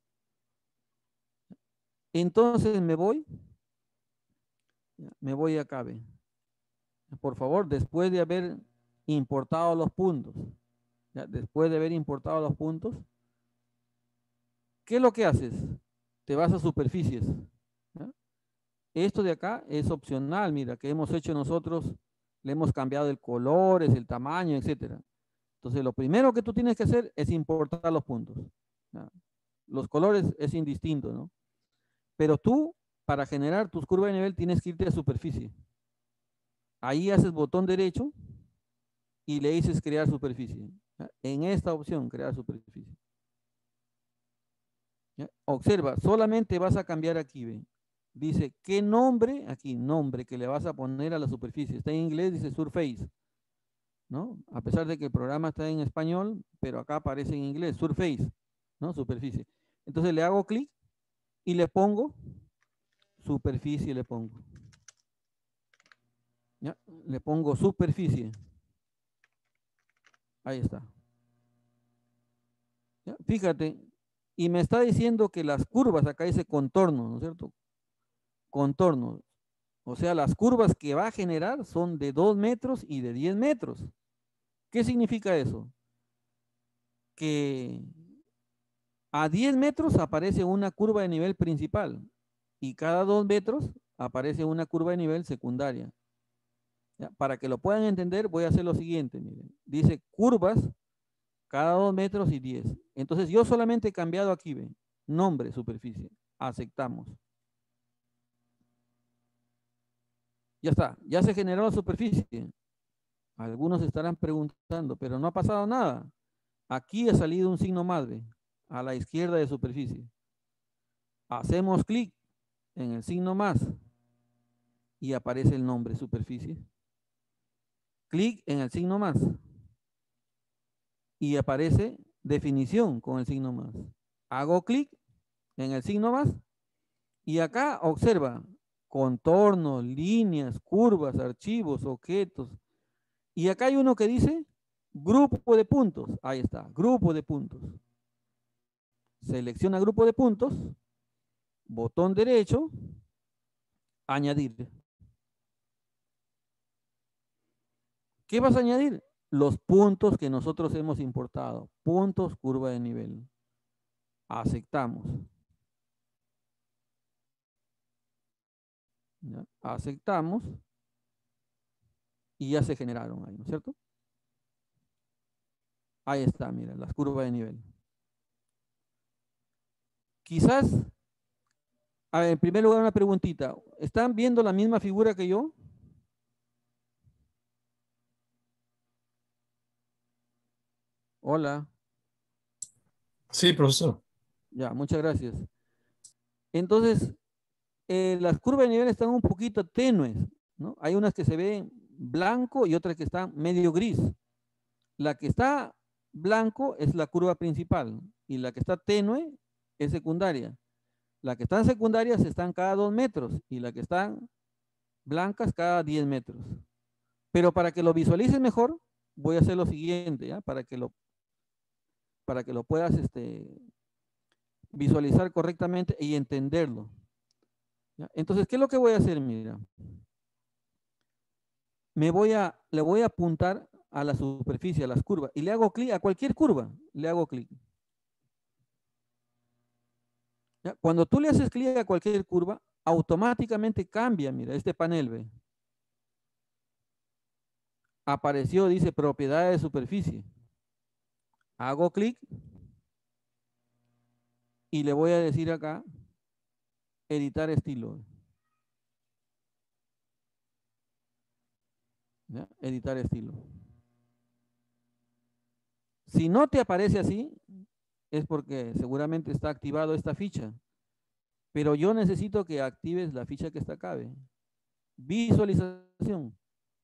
Entonces me voy, ¿ya? Me voy acá, ¿ve? Por favor, después de haber importado los puntos, ¿ya? Después de haber importado los puntos, ¿qué es lo que haces? Te vas a superficies, ¿ya? Esto de acá es opcional, mira, que hemos hecho nosotros, le hemos cambiado el color, el tamaño, etcétera. Entonces, lo primero que tú tienes que hacer es importar los puntos. ¿Ya? Los colores es indistinto, ¿no? Pero tú, para generar tus curvas de nivel, tienes que irte a superficie. Ahí haces botón derecho y le dices crear superficie. ¿Ya? En esta opción, crear superficie. ¿Ya? Observa, solamente vas a cambiar aquí, ¿ve? Dice, ¿qué nombre? Aquí, nombre que le vas a poner a la superficie. Está en inglés, dice Surface, ¿no? A pesar de que el programa está en español, pero acá aparece en inglés, Surface, ¿no? Superficie. Entonces le hago clic y le pongo superficie, le pongo. ¿Ya? Le pongo superficie. Ahí está. ¿Ya? Fíjate, y me está diciendo que las curvas, acá dice contorno, ¿no es cierto? Contorno. O sea, las curvas que va a generar son de dos metros y de diez metros. ¿Qué significa eso? Que a diez metros aparece una curva de nivel principal y cada dos metros aparece una curva de nivel secundaria. ¿Ya? Para que lo puedan entender, voy a hacer lo siguiente. Miren. Dice curvas cada dos metros y diez. Entonces yo solamente he cambiado aquí, ¿ven? Nombre, superficie. Aceptamos. Ya está, ya se generó la superficie. Algunos estarán preguntando, pero no ha pasado nada. Aquí ha salido un signo más, ¿ve? A la izquierda de superficie. Hacemos clic en el signo más y aparece el nombre superficie. Clic en el signo más y aparece definición con el signo más. Hago clic en el signo más y acá observa contornos, líneas, curvas, archivos, objetos. Y acá hay uno que dice grupo de puntos. Ahí está, grupo de puntos. Selecciona grupo de puntos, botón derecho, añadir. ¿Qué vas a añadir? Los puntos que nosotros hemos importado. Puntos, curva de nivel. Aceptamos. ¿Ya? Aceptamos. Y ya se generaron ahí, ¿no es cierto? Ahí está, mira, las curvas de nivel. Quizás, a ver, en primer lugar una preguntita. ¿Están viendo la misma figura que yo? Hola. Sí, profesor. Ya, muchas gracias. Entonces, eh, las curvas de nivel están un poquito tenues, ¿no? Hay unas que se ven blanco y otras que están medio gris. La que está blanco es la curva principal y la que está tenue es secundaria. La que están secundarias están cada dos metros y la que están blancas cada diez metros. Pero para que lo visualices mejor, voy a hacer lo siguiente, ¿ya? Para que lo, para que lo puedas este, visualizar correctamente y entenderlo. ¿Ya? Entonces, ¿qué es lo que voy a hacer? Mira, me voy a, le voy a apuntar a la superficie, a las curvas, y le hago clic a cualquier curva, le hago clic. ¿Ya? Cuando tú le haces clic a cualquier curva, automáticamente cambia, mira, este panel, ve. Apareció, dice, propiedades de superficie. Hago clic y le voy a decir acá, editar estilo. ¿Ya? Editar estilo. Si no te aparece así, es porque seguramente está activado esta ficha. Pero yo necesito que actives la ficha que está acá, ¿ve? Visualización.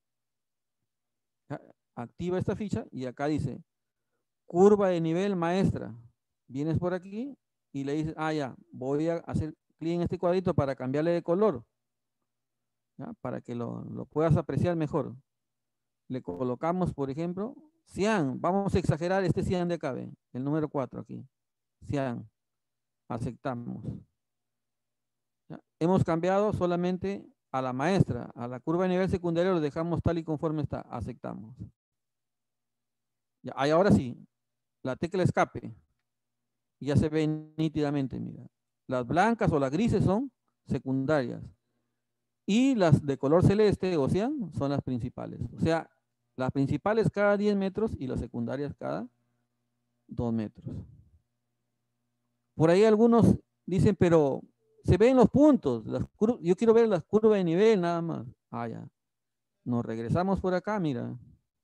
Activa esta ficha y acá dice curva de nivel maestra. Vienes por aquí y le dices, ah, ya, voy a hacer clic en este cuadrito para cambiarle de color, ¿ya? Para que lo, lo puedas apreciar mejor. Le colocamos, por ejemplo, cian. Vamos a exagerar este cian de acá, ¿ve? El número cuatro aquí. cian. Aceptamos. ¿Ya? Hemos cambiado solamente a la maestra. A la curva de nivel secundario lo dejamos tal y conforme está. Aceptamos. Ya, ahí ahora sí, la tecla escape. Ya se ve nítidamente, mira. Las blancas o las grises son secundarias. Y las de color celeste o cian son las principales. O sea, Las principales cada diez metros y las secundarias cada dos metros. Por ahí algunos dicen, pero se ven los puntos. Las yo quiero ver las curvas de nivel nada más. Ah, ya. Nos regresamos por acá, mira.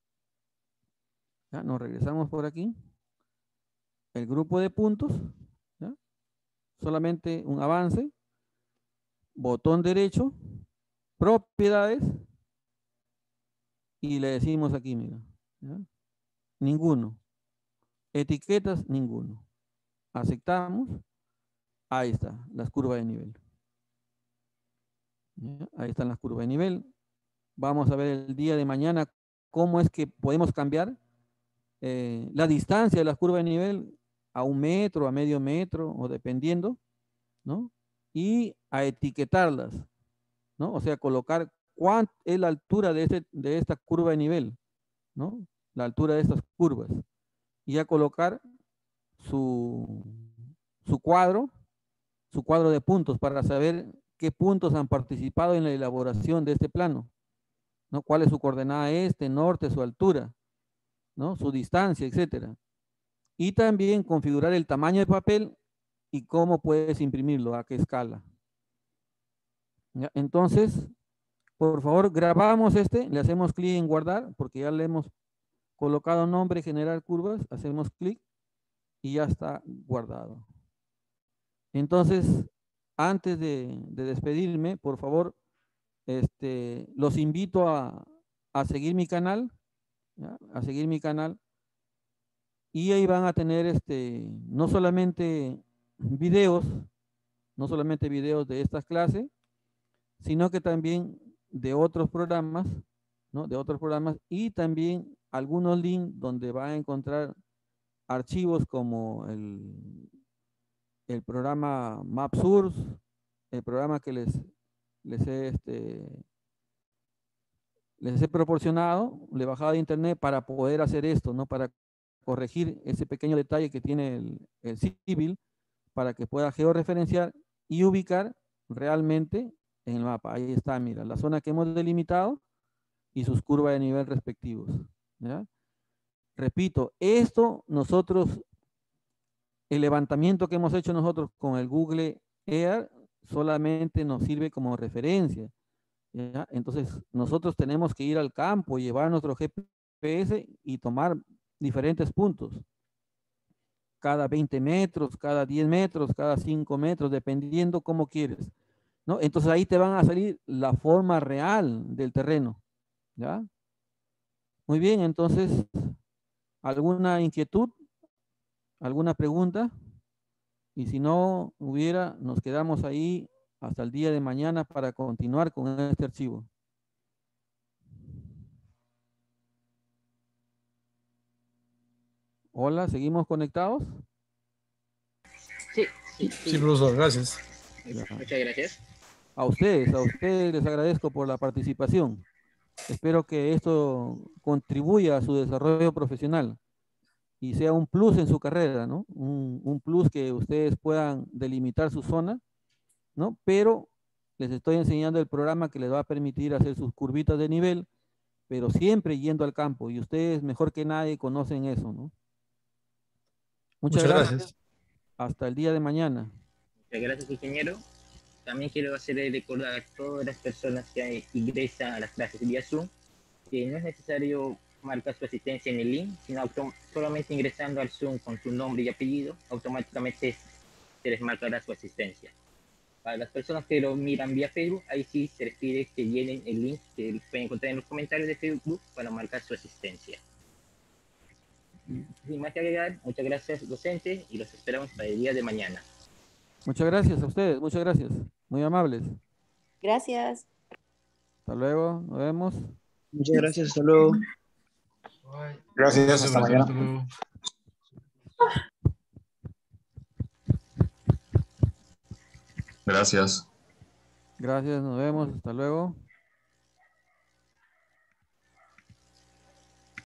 Ya, nos regresamos por aquí. El grupo de puntos. ¿Ya? Solamente un avance. Botón derecho. Propiedades. Y le decimos aquí, mira. ¿Ya? Ninguno. Etiquetas, ninguno. Aceptamos. Ahí está, las curvas de nivel. ¿Ya? Ahí están las curvas de nivel. Vamos a ver el día de mañana cómo es que podemos cambiar eh, la distancia de las curvas de nivel a un metro, a medio metro, o dependiendo, ¿no? Y a etiquetarlas, ¿no? O sea, colocar cuánto es la altura de, este, de esta curva de nivel, ¿no? La altura de estas curvas. Y a colocar su, su cuadro, su cuadro de puntos para saber qué puntos han participado en la elaboración de este plano, ¿no? ¿Cuál es su coordenada este, norte, su altura, ¿no? Su distancia, etcétera. Y también configurar el tamaño de papel y cómo puedes imprimirlo, a qué escala. ¿Ya? Entonces, por favor, grabamos este, le hacemos clic en guardar, porque ya le hemos colocado nombre, generar curvas, hacemos clic y ya está guardado. Entonces, antes de, de despedirme, por favor, este, los invito a, a seguir mi canal, ¿ya? A seguir mi canal. Y ahí van a tener este, no solamente videos, no solamente videos de estas clases, sino que también de otros programas, ¿no? De otros programas y también algunos links donde van a encontrar archivos como el, el programa MapSource, el programa que les, les, he, este, les he proporcionado, le he bajado de internet para poder hacer esto, ¿no? Para corregir ese pequeño detalle que tiene el, el civil, para que pueda georreferenciar y ubicar realmente en el mapa. Ahí está, mira, la zona que hemos delimitado y sus curvas de nivel respectivos. ¿Ya? Repito, esto nosotros, el levantamiento que hemos hecho nosotros con el Google Earth solamente nos sirve como referencia. ¿Ya? Entonces, nosotros tenemos que ir al campo, llevar nuestro G P S y tomar diferentes puntos. Cada veinte metros, cada diez metros, cada cinco metros, dependiendo cómo quieres, ¿no? Entonces ahí te van a salir la forma real del terreno, ¿ya? Muy bien, entonces, ¿alguna inquietud? ¿Alguna pregunta? Y si no hubiera, nos quedamos ahí hasta el día de mañana para continuar con este archivo. Hola, ¿seguimos conectados? Sí, sí, Sí, sí. profesor, gracias. Muchas gracias. A ustedes, a ustedes les agradezco por la participación. Espero que esto contribuya a su desarrollo profesional y sea un plus en su carrera, ¿no? Un, un plus que ustedes puedan delimitar su zona, ¿no? Pero les estoy enseñando el programa que les va a permitir hacer sus curvitas de nivel, pero siempre yendo al campo. Y ustedes mejor que nadie conocen eso, ¿no? Muchas Muchas gracias. gracias. Hasta el día de mañana. Muchas gracias, ingeniero. También quiero hacerle recordar a todas las personas que ingresan a las clases vía Zoom que no es necesario marcar su asistencia en el link, sino solamente ingresando al Zoom con su nombre y apellido, automáticamente se les marcará su asistencia. Para las personas que lo miran vía Facebook, ahí sí se les pide que llenen el link que pueden encontrar en los comentarios de Facebook para marcar su asistencia. Sin más que agregar, muchas gracias, docentes, y los esperamos para el día de mañana. Muchas gracias a ustedes, muchas gracias. Muy amables. Gracias. Hasta luego, nos vemos. Muchas gracias, hasta luego. Gracias, hasta mañana. Gracias. Gracias, nos vemos, hasta luego.